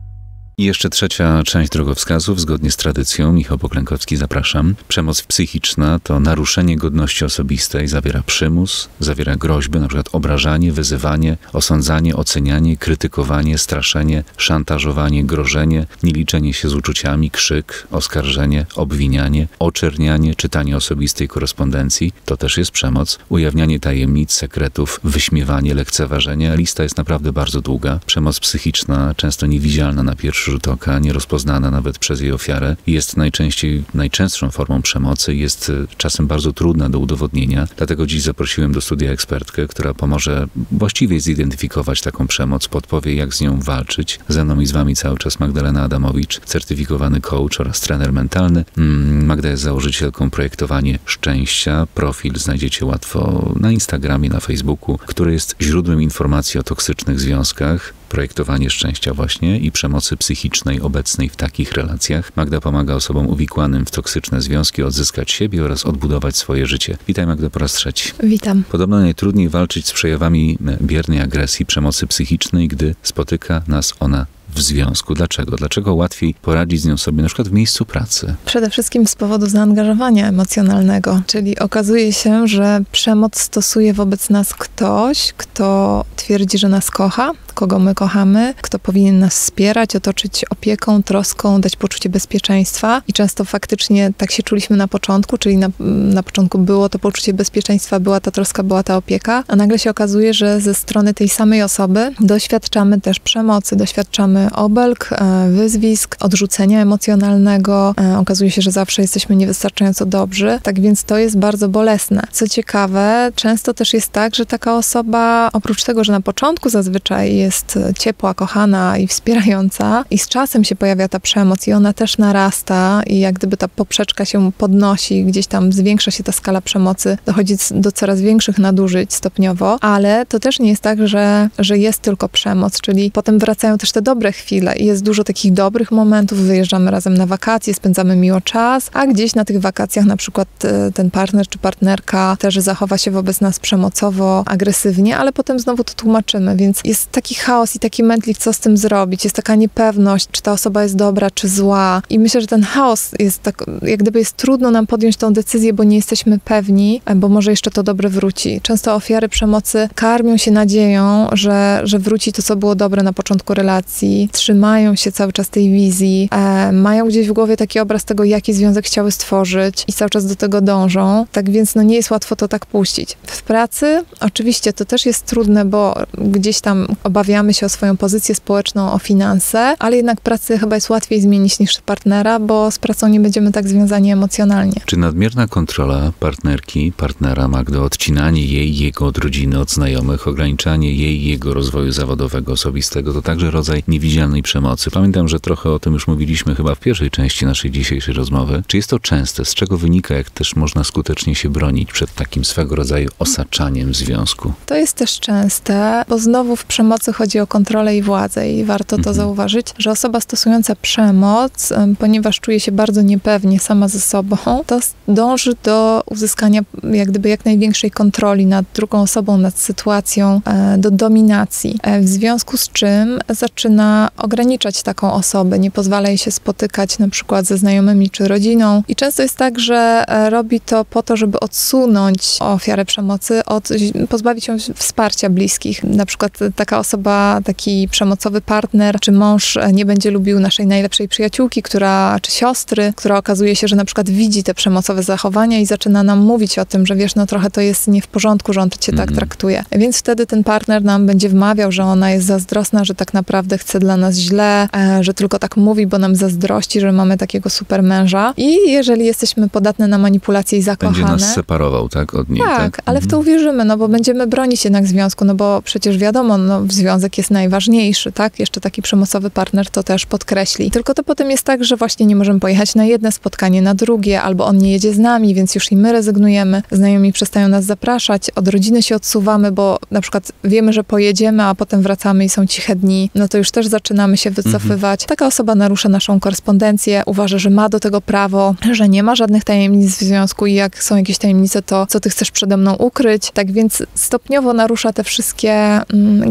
I jeszcze trzecia część drogowskazów, zgodnie z tradycją. Michał Poklękowski, zapraszam. Przemoc psychiczna to naruszenie godności osobistej, zawiera przymus, zawiera groźby, na przykład obrażanie, wyzywanie, osądzanie, ocenianie, krytykowanie, straszenie, szantażowanie, grożenie, nieliczenie się z uczuciami, krzyk, oskarżenie, obwinianie, oczernianie, czytanie osobistej korespondencji. To też jest przemoc. Ujawnianie tajemnic, sekretów, wyśmiewanie, lekceważenie. Lista jest naprawdę bardzo długa. Przemoc psychiczna, często niewidzialna na pierwszy rzut oka, nierozpoznana nawet przez jej ofiarę, jest najczęstszą formą przemocy, jest czasem bardzo trudna do udowodnienia. Dlatego dziś zaprosiłem do studia ekspertkę, która pomoże właściwie zidentyfikować taką przemoc, podpowie, jak z nią walczyć. Ze mną i z wami cały czas Magdalena Adamowicz, certyfikowany coach oraz trener mentalny. Magda jest założycielką Projektowanie Szczęścia. Profil znajdziecie łatwo na Instagramie, na Facebooku, który jest źródłem informacji o toksycznych związkach. Projektowanie szczęścia właśnie i przemocy psychicznej obecnej w takich relacjach. Magda pomaga osobom uwikłanym w toksyczne związki odzyskać siebie oraz odbudować swoje życie. Witaj, Magda, po raz trzeci. Witam. Podobno najtrudniej walczyć z przejawami biernej agresji, przemocy psychicznej, gdy spotyka nas ona w związku. Dlaczego? Dlaczego łatwiej poradzić z nią sobie na przykład w miejscu pracy? Przede wszystkim z powodu zaangażowania emocjonalnego, czyli okazuje się, że przemoc stosuje wobec nas ktoś, kto twierdzi, że nas kocha, kogo my kochamy, kto powinien nas wspierać, otoczyć opieką, troską, dać poczucie bezpieczeństwa i często faktycznie tak się czuliśmy na początku, czyli na początku było to poczucie bezpieczeństwa, była ta troska, była ta opieka, a nagle się okazuje, że ze strony tej samej osoby doświadczamy też przemocy, doświadczamy obelg, wyzwisk, odrzucenia emocjonalnego. Okazuje się, że zawsze jesteśmy niewystarczająco dobrzy, tak więc to jest bardzo bolesne. Co ciekawe, często też jest tak, że taka osoba, oprócz tego, że na początku zazwyczaj jest ciepła, kochana i wspierająca i z czasem się pojawia ta przemoc i ona też narasta i jak gdyby ta poprzeczka się podnosi, gdzieś tam zwiększa się ta skala przemocy, dochodzi do coraz większych nadużyć stopniowo, ale to też nie jest tak, że jest tylko przemoc, czyli potem wracają też te dobre chwile i jest dużo takich dobrych momentów, wyjeżdżamy razem na wakacje, spędzamy miło czas, a gdzieś na tych wakacjach na przykład ten partner czy partnerka też zachowa się wobec nas przemocowo, agresywnie, ale potem znowu to tłumaczymy, więc jest taki chaos i taki mętlik, co z tym zrobić, jest taka niepewność, czy ta osoba jest dobra, czy zła i myślę, że ten chaos jest tak, jak gdyby jest trudno nam podjąć tą decyzję, bo nie jesteśmy pewni, bo może jeszcze to dobre wróci. Często ofiary przemocy karmią się nadzieją, że wróci to, co było dobre na początku relacji, trzymają się cały czas tej wizji, mają gdzieś w głowie taki obraz tego, jaki związek chciały stworzyć i cały czas do tego dążą. Tak więc nie jest łatwo to tak puścić. W pracy oczywiście to też jest trudne, bo gdzieś tam obawiamy się o swoją pozycję społeczną, o finanse, ale jednak pracy chyba jest łatwiej zmienić niż partnera, bo z pracą nie będziemy tak związani emocjonalnie. Czy nadmierna kontrola partnerki, partnera, Magdo, odcinanie jej, jego od rodziny, od znajomych, ograniczanie jej, jego rozwoju zawodowego, osobistego, to także rodzaj niewidzialnej przemocy? Pamiętam, że trochę o tym już mówiliśmy chyba w pierwszej części naszej dzisiejszej rozmowy. Czy jest to częste? Z czego wynika? Jak też można skutecznie się bronić przed takim swego rodzaju osaczaniem w związku? To jest też częste, bo znowu w przemocy chodzi o kontrolę i władzę i warto to zauważyć, że osoba stosująca przemoc, ponieważ czuje się bardzo niepewnie sama ze sobą, to dąży do uzyskania jak gdyby jak największej kontroli nad drugą osobą, nad sytuacją, do dominacji. W związku z czym zaczyna ograniczać taką osobę, nie pozwala jej się spotykać na przykład ze znajomymi czy rodziną i często jest tak, że robi to po to, żeby odsunąć ofiarę przemocy, pozbawić ją wsparcia bliskich. Na przykład taka osoba, taki przemocowy partner czy mąż nie będzie lubił naszej najlepszej przyjaciółki, czy siostry, która okazuje się, że na przykład widzi te przemocowe zachowania i zaczyna nam mówić o tym, że wiesz, no trochę to jest nie w porządku, że on cię tak traktuje. Więc wtedy ten partner nam będzie wmawiał, że ona jest zazdrosna, że tak naprawdę chce dla nas źle, że tylko tak mówi, bo nam zazdrości, że mamy takiego super męża. I jeżeli jesteśmy podatne na manipulacje i zakochane... Będzie nas separował, tak? Od niej, tak? Ale w to uwierzymy, no bo będziemy bronić jednak związku, no bo przecież wiadomo, no związek jest najważniejszy, tak? Jeszcze taki przemocowy partner to też podkreśli. Tylko to potem jest tak, że właśnie nie możemy pojechać na jedno spotkanie, na drugie, albo on nie jedzie z nami, więc już i my rezygnujemy. Znajomi przestają nas zapraszać, od rodziny się odsuwamy, bo na przykład wiemy, że pojedziemy, a potem wracamy i są ciche dni, no to już też zaczynamy się wycofywać. Taka osoba narusza naszą korespondencję, uważa, że ma do tego prawo, że nie ma żadnych tajemnic w związku i jak są jakieś tajemnice, to co ty chcesz przede mną ukryć. Tak więc stopniowo narusza te wszystkie granice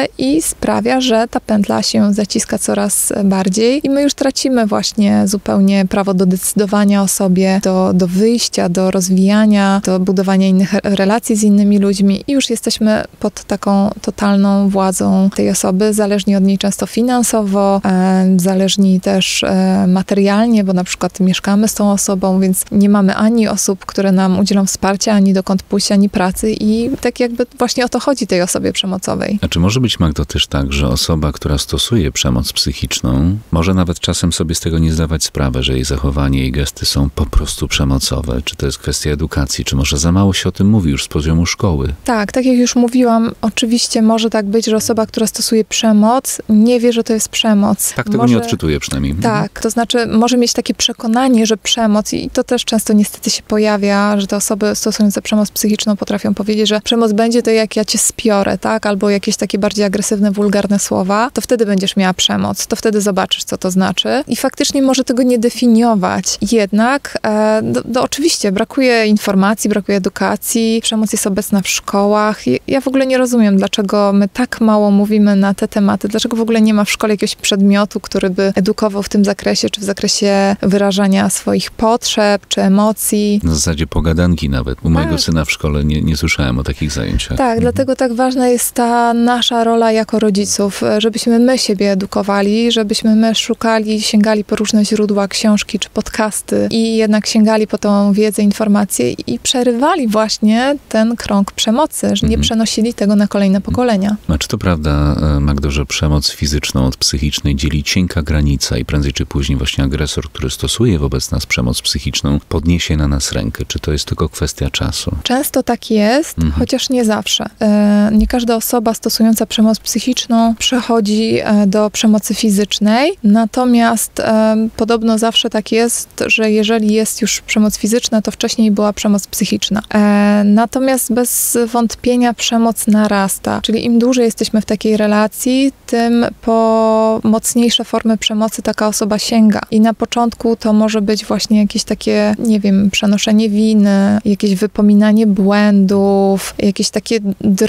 i sprawia, że ta pętla się zaciska coraz bardziej i my już tracimy właśnie zupełnie prawo do decydowania o sobie, do wyjścia, do rozwijania, do budowania innych relacji z innymi ludźmi i już jesteśmy pod taką totalną władzą tej osoby, zależni od niej często finansowo, zależni też materialnie, bo na przykład mieszkamy z tą osobą, więc nie mamy ani osób, które nam udzielą wsparcia, ani dokąd pójść, ani pracy i tak jakby właśnie o to chodzi tej osobie przemocowej. A czy może być, Magdo, też tak, że osoba, która stosuje przemoc psychiczną, może nawet czasem sobie z tego nie zdawać sprawy, że jej zachowanie i gesty są po prostu przemocowe? Czy to jest kwestia edukacji? Czy może za mało się o tym mówi już z poziomu szkoły? Tak jak już mówiłam, oczywiście może tak być, że osoba, która stosuje przemoc, nie wie, że to jest przemoc. Tak tego nie odczytuje przynajmniej. Tak, to znaczy może mieć takie przekonanie, że przemoc, i to też często niestety się pojawia, że te osoby stosujące przemoc psychiczną potrafią powiedzieć, że przemoc będzie to jak ja cię spiorę, tak? Albo jakieś takie bardziej agresywne, wulgarne słowa, to wtedy będziesz miała przemoc, to wtedy zobaczysz, co to znaczy. I faktycznie może tego nie definiować. Jednak oczywiście brakuje informacji, brakuje edukacji, przemoc jest obecna w szkołach. Ja w ogóle nie rozumiem, dlaczego my tak mało mówimy na te tematy, dlaczego w ogóle nie ma w szkole jakiegoś przedmiotu, który by edukował w tym zakresie, czy w zakresie wyrażania swoich potrzeb, czy emocji. Na zasadzie pogadanki nawet. U mojego syna w szkole nie słyszałem o takich zajęciach. Tak, dlatego tak ważna jest ta nasza rola jako rodziców, żebyśmy my siebie edukowali, żebyśmy my szukali, sięgali po różne źródła, książki czy podcasty i jednak sięgali po tą wiedzę, informacje i przerywali właśnie ten krąg przemocy, że nie przenosili tego na kolejne pokolenia. A czy to prawda, Magdo, że przemoc fizyczną od psychicznej dzieli cienka granica i prędzej czy później właśnie agresor, który stosuje wobec nas przemoc psychiczną, podniesie na nas rękę? Czy to jest tylko kwestia czasu? Często tak jest, chociaż nie zawsze. Nie każda osoba stosująca przemoc psychiczną przechodzi do przemocy fizycznej, natomiast podobno zawsze tak jest, że jeżeli jest już przemoc fizyczna, to wcześniej była przemoc psychiczna. Natomiast bez wątpienia przemoc narasta, czyli im dłużej jesteśmy w takiej relacji, tym po mocniejsze formy przemocy taka osoba sięga. I na początku to może być właśnie jakieś takie, nie wiem, przenoszenie winy, jakieś wypominanie błędów, jakieś takie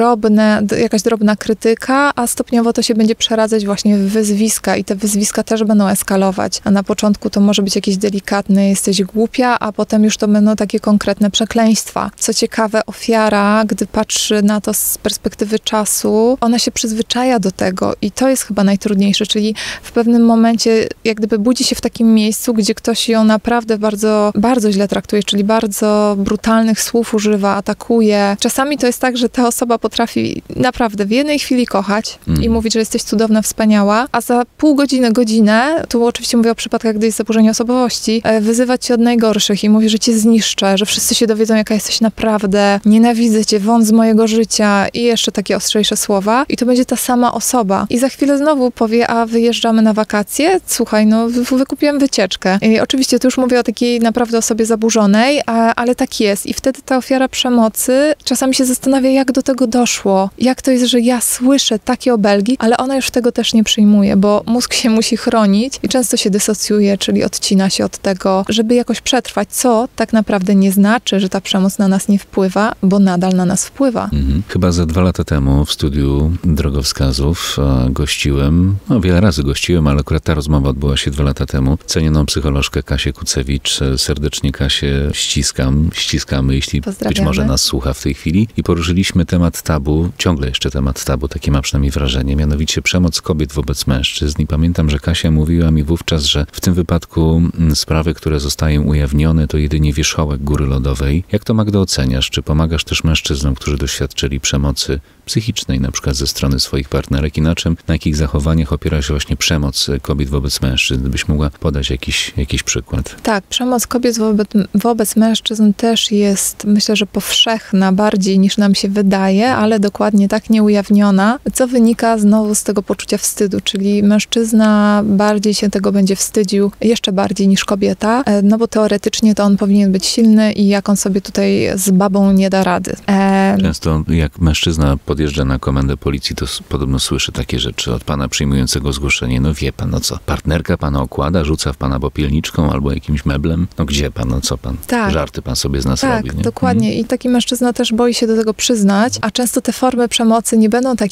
jakaś drobna krytyka, a stopniowo to się będzie przeradzać właśnie w wyzwiska i te wyzwiska też będą eskalować. A na początku to może być jakieś delikatne, jesteś głupia, a potem już to będą takie konkretne przekleństwa. Co ciekawe, ofiara, gdy patrzy na to z perspektywy czasu, ona się przyzwyczaja do tego i to jest chyba najtrudniejsze, czyli w pewnym momencie jak gdyby budzi się w takim miejscu, gdzie ktoś ją naprawdę bardzo, bardzo źle traktuje, czyli bardzo brutalnych słów używa, atakuje. Czasami to jest tak, że ta osoba potrafi naprawdę w jednej chwili kochać i mówić, że jesteś cudowna, wspaniała, a za pół godziny, godzinę, tu oczywiście mówię o przypadkach, gdy jest zaburzenie osobowości, wyzywać cię od najgorszych i mówi, że cię zniszczę, że wszyscy się dowiedzą, jaka jesteś naprawdę, nienawidzę cię, wąt z mojego życia i jeszcze takie ostrzejsze słowa i to będzie ta sama osoba. I za chwilę znowu powie, a wyjeżdżamy na wakacje? Słuchaj, no wykupiłem wycieczkę. I oczywiście tu już mówię o takiej naprawdę osobie zaburzonej, ale tak jest. I wtedy ta ofiara przemocy czasami się zastanawia, jak do tego doszło. Jak to jest, że ja słyszę takie obelgi, ale ona już tego też nie przyjmuje, bo mózg się musi chronić i często się dysocjuje, czyli odcina się od tego, żeby jakoś przetrwać, co tak naprawdę nie znaczy, że ta przemoc na nas nie wpływa, bo nadal na nas wpływa. Chyba za 2 lata temu w studiu Drogowskazów gościłem, wiele razy gościłem, ale akurat ta rozmowa odbyła się 2 lata temu. Cenioną psycholożkę Kasię Kucewicz. Serdecznie Kasię ściskamy, jeśli być może nas słucha w tej chwili. I poruszyliśmy temat tabu, ciągle jeszcze temat tabu, takie mam przynajmniej wrażenie, mianowicie przemoc kobiet wobec mężczyzn. I pamiętam, że Kasia mówiła mi wówczas, że w tym wypadku sprawy, które zostają ujawnione, to jedynie wierzchołek góry lodowej. Jak to, Magdo, oceniasz? Czy pomagasz też mężczyznom, którzy doświadczyli przemocy psychicznej, na przykład ze strony swoich partnerek i na jakich zachowaniach opiera się właśnie przemoc kobiet wobec mężczyzn? Gdybyś mogła podać jakiś przykład. Tak, przemoc kobiet wobec mężczyzn też jest, myślę, że powszechna bardziej niż nam się wydaje, ale dokładnie tak nieujawniona, co wynika znowu z tego poczucia wstydu, czyli mężczyzna bardziej się tego będzie wstydził, jeszcze bardziej niż kobieta, no bo teoretycznie to on powinien być silny i jak on sobie tutaj z babą nie da rady. Często jak mężczyzna podjeżdża na komendę policji, to podobno słyszy takie rzeczy od pana przyjmującego zgłoszenie. No wie pan, no co, partnerka pana okłada, rzuca w pana popielniczką albo jakimś meblem? No gdzie pan, no co pan? Tak. Żarty pan sobie z nas robi, nie? Tak, dokładnie. I taki mężczyzna też boi się do tego przyznać, a często te formy przemocy nie będą tak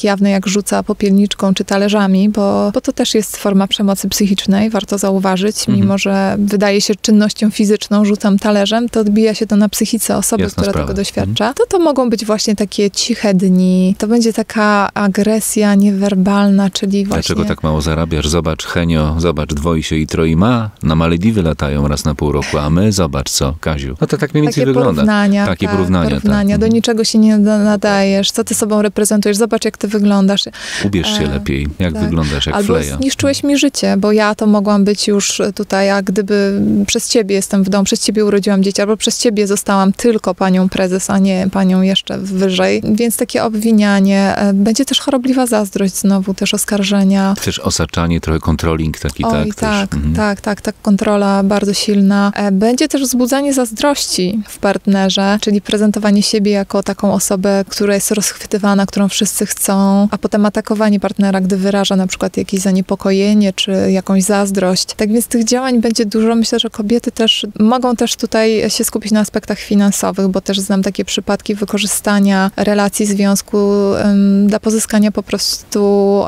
jawnej, jak rzuca popielniczką czy talerzami, bo to też jest forma przemocy psychicznej, warto zauważyć, mimo że wydaje się czynnością fizyczną, rzucam talerzem, to odbija się to na psychice osoby, Jasna która sprawa. tego doświadcza. To mogą być właśnie takie ciche dni, to będzie taka agresja niewerbalna, czyli właśnie... Dlaczego tak mało zarabiasz? Zobacz, Henio, zobacz, dwoi się i troi ma, na Malediwy latają raz na pół roku, a my, zobacz co, Kaziu. No to tak mniej więcej Takie wygląda. Takie porównania. Tak. Do niczego się nie nadajesz, co ty sobą reprezentujesz, zobacz jak ty wyglądasz. Ubierz się lepiej, jak wyglądasz, jak Albo fleja. zniszczyłeś mi życie, bo ja to mogłam być już tutaj, jak gdyby przez ciebie jestem w domu, przez ciebie urodziłam dzieci, albo przez ciebie zostałam tylko panią prezes, a nie panią jeszcze wyżej. Więc takie obwinianie. Będzie też chorobliwa zazdrość znowu, też oskarżenia. Też osaczanie, trochę controlling taki, Oj, tak, kontrola bardzo silna. Będzie też wzbudzanie zazdrości w partnerze, czyli prezentowanie siebie jako taką osobę, która jest rozchwytywana, którą wszyscy chcą, a potem atakowanie partnera, gdy wyraża na przykład jakieś zaniepokojenie, czy jakąś zazdrość. Tak więc tych działań będzie dużo. Myślę, że kobiety też mogą też tutaj się skupić na aspektach finansowych, bo też znam takie przypadki wykorzystania relacji związku dla pozyskania po prostu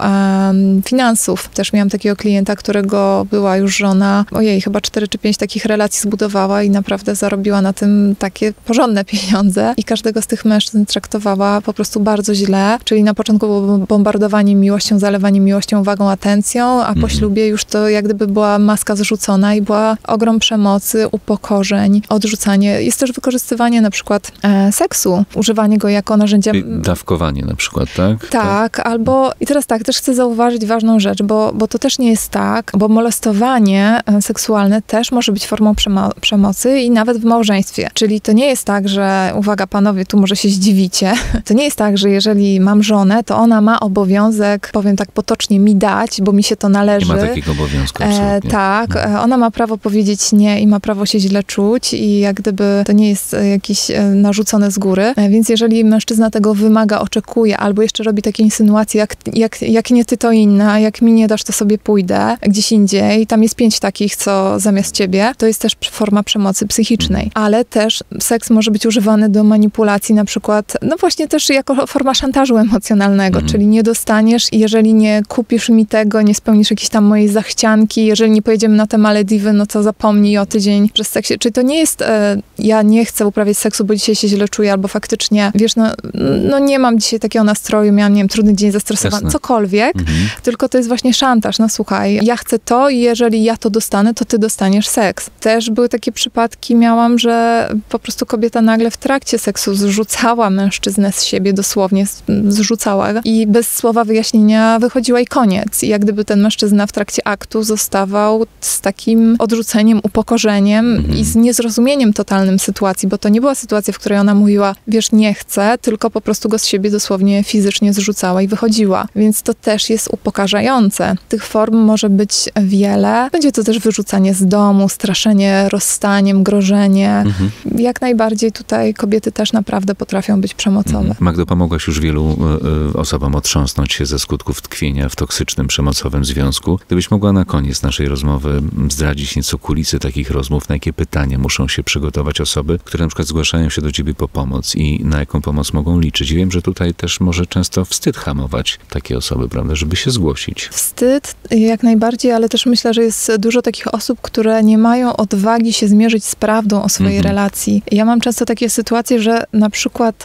finansów. Też miałam takiego klienta, którego była już żona, chyba 4 czy 5 takich relacji zbudowała i naprawdę zarobiła na tym takie porządne pieniądze i każdego z tych mężczyzn traktowała po prostu bardzo źle, czyli na początku było bombardowanie miłością, zalewanie miłością, uwagą, atencją, a po ślubie już to jak gdyby była maska zrzucona i była ogrom przemocy, upokorzeń, odrzucanie. Jest też wykorzystywanie na przykład seksu, używanie go jako narzędzia... Dawkowanie na przykład, tak? Tak, albo... I teraz tak, też chcę zauważyć ważną rzecz, bo to też nie jest tak, bo molestowanie seksualne też może być formą przemocy i nawet w małżeństwie. Czyli to nie jest tak, że, uwaga panowie, tu może się zdziwicie, to nie jest tak, że jeżeli mam żonę, to ona ma obowiązek, powiem tak potocznie, mi dać, bo mi się to należy. Nie ma takiego obowiązku, absolutnie. Ona ma prawo powiedzieć nie i ma prawo się źle czuć i jak gdyby to nie jest jakieś narzucone z góry. Więc jeżeli mężczyzna tego wymaga, oczekuje, albo jeszcze robi takie insynuacje, jak nie ty, to inna, a jak mi nie dasz, to sobie pójdę gdzieś indziej. Tam jest 5 takich, co zamiast ciebie. To jest też forma przemocy psychicznej. Ale też seks może być używany do manipulacji, na przykład, no właśnie też jako forma szantażu emocjonalnego, czyli nie dostaniesz, jeżeli nie kupisz mi tego, nie spełnisz jakiejś tam mojej zachcianki, jeżeli nie pojedziemy na te Malediwy, no to zapomnij o tydzień przez seksie. Czyli to nie jest, ja nie chcę uprawiać seksu, bo dzisiaj się źle czuję, albo faktycznie, wiesz, no nie mam dzisiaj takiego nastroju, miałam, nie wiem, trudny dzień, zestresowany, cokolwiek, tylko to jest właśnie szantaż. No słuchaj, ja chcę to i jeżeli ja to dostanę, to ty dostaniesz seks. Też były takie przypadki, miałam, że po prostu kobieta nagle w trakcie seksu zrzucała mężczyznę z siebie, dosłownie zrzucała i bez słowa wyjaśnienia wychodziła i koniec. I jak gdyby ten mężczyzna w trakcie aktu zostawał z takim odrzuceniem, upokorzeniem i z niezrozumieniem totalnym sytuacji, bo to nie była sytuacja, w której ona mówiła, wiesz, nie chcę, tylko po prostu go z siebie dosłownie fizycznie zrzucała i wychodziła. Więc to też jest upokarzające. Tych form może być wiele. Będzie to też wyrzucanie z domu, straszenie rozstaniem, grożenie. Jak najbardziej tutaj kobiety też naprawdę potrafią być przemocowe. Magdo, pomogłaś już wielu osobom otrząsnąć się ze skutków tkwienia w toksycznym, przemocowym związku. Gdybyś mogła na koniec naszej rozmowy zdradzić nieco kulisy takich rozmów, na jakie pytania muszą się przygotować osoby, które na przykład zgłaszają się do ciebie po pomoc i na jaką pomoc mogą liczyć. Wiem, że tutaj też może często wstyd hamować takie osoby, prawda, żeby się zgłosić. Wstyd jak najbardziej, ale też myślę, że jest dużo takich osób, które nie mają odwagi się zmierzyć z prawdą o swojej relacji. Ja mam często takie sytuacje, że na przykład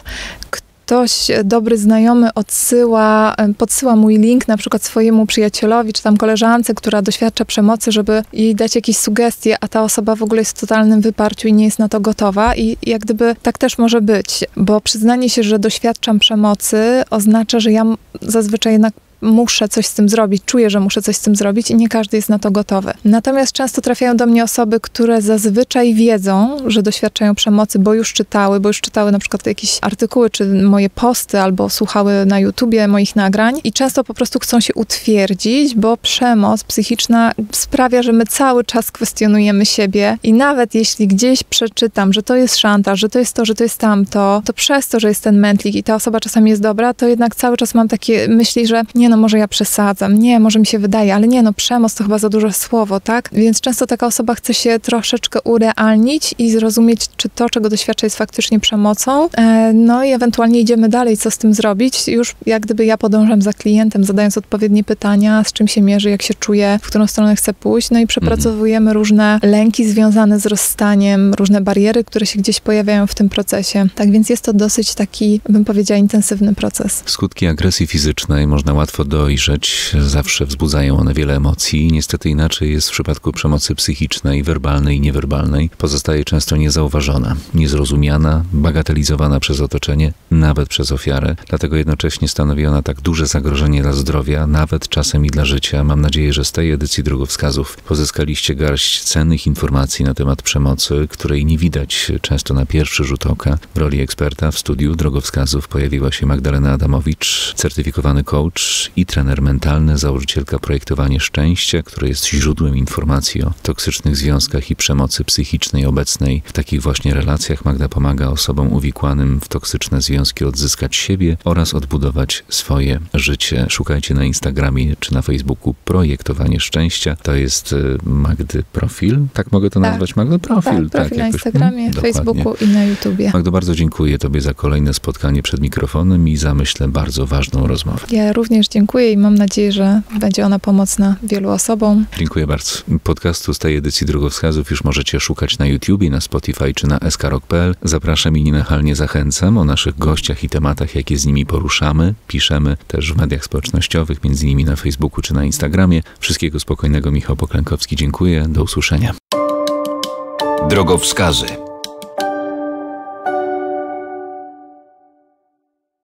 ktoś, dobry znajomy podsyła mój link na przykład swojemu przyjacielowi, czy tam koleżance, która doświadcza przemocy, żeby jej dać jakieś sugestie, a ta osoba w ogóle jest w totalnym wyparciu i nie jest na to gotowa. I jak gdyby tak też może być, bo przyznanie się, że doświadczam przemocy oznacza, że ja zazwyczaj jednak muszę coś z tym zrobić, czuję, że muszę coś z tym zrobić i nie każdy jest na to gotowy. Natomiast często trafiają do mnie osoby, które zazwyczaj wiedzą, że doświadczają przemocy, bo już czytały na przykład jakieś artykuły, czy moje posty, albo słuchały na YouTubie moich nagrań i często po prostu chcą się utwierdzić, bo przemoc psychiczna sprawia, że my cały czas kwestionujemy siebie i nawet jeśli gdzieś przeczytam, że to jest szantaż, że to jest to, że to jest tamto, to przez to, że jest ten mętlik i ta osoba czasami jest dobra, to jednak cały czas mam takie myśli, że nie no może ja przesadzam, nie, może mi się wydaje, ale nie, no przemoc to chyba za duże słowo, tak? Więc często taka osoba chce się troszeczkę urealnić i zrozumieć, czy to, czego doświadcza, jest faktycznie przemocą. No i ewentualnie idziemy dalej, co z tym zrobić. Już jak gdyby ja podążam za klientem, zadając odpowiednie pytania, z czym się mierzy, jak się czuje, w którą stronę chce pójść. No i przepracowujemy różne lęki związane z rozstaniem, różne bariery, które się gdzieś pojawiają w tym procesie. Tak więc jest to dosyć taki, bym powiedziała, intensywny proces. Skutki agresji fizycznej można łatwo dojrzeć. Zawsze wzbudzają one wiele emocji. Niestety inaczej jest w przypadku przemocy psychicznej, werbalnej i niewerbalnej. Pozostaje często niezauważona, niezrozumiana, bagatelizowana przez otoczenie, nawet przez ofiarę. Dlatego jednocześnie stanowi ona tak duże zagrożenie dla zdrowia, nawet czasem i dla życia. Mam nadzieję, że z tej edycji Drogowskazów pozyskaliście garść cennych informacji na temat przemocy, której nie widać często na pierwszy rzut oka. W roli eksperta w studiu Drogowskazów pojawiła się Magdalena Adamowicz, certyfikowany coach i trener mentalny, założycielka Projektowanie Szczęścia, które jest źródłem informacji o toksycznych związkach i przemocy psychicznej obecnej. W takich właśnie relacjach Magda pomaga osobom uwikłanym w toksyczne związki odzyskać siebie oraz odbudować swoje życie. Szukajcie na Instagramie czy na Facebooku Projektowanie Szczęścia. To jest Magdy profil. Tak mogę to nazwać? Magda profil. Tak, profil na Instagramie, Facebooku i na YouTubie. Magdo, bardzo dziękuję Tobie za kolejne spotkanie przed mikrofonem i za, myślę, bardzo ważną rozmowę. Ja również dziękuję i mam nadzieję, że będzie ona pomocna wielu osobom. Dziękuję bardzo. Podcastu z tej edycji Drogowskazów już możecie szukać na YouTubie, na Spotify czy na skrok.pl. Zapraszam i nienachalnie zachęcam o naszych gościach i tematach, jakie z nimi poruszamy. Piszemy też w mediach społecznościowych, między innymi na Facebooku czy na Instagramie. Wszystkiego spokojnego. Michał Poklękowski. Dziękuję. Do usłyszenia. Drogowskazy.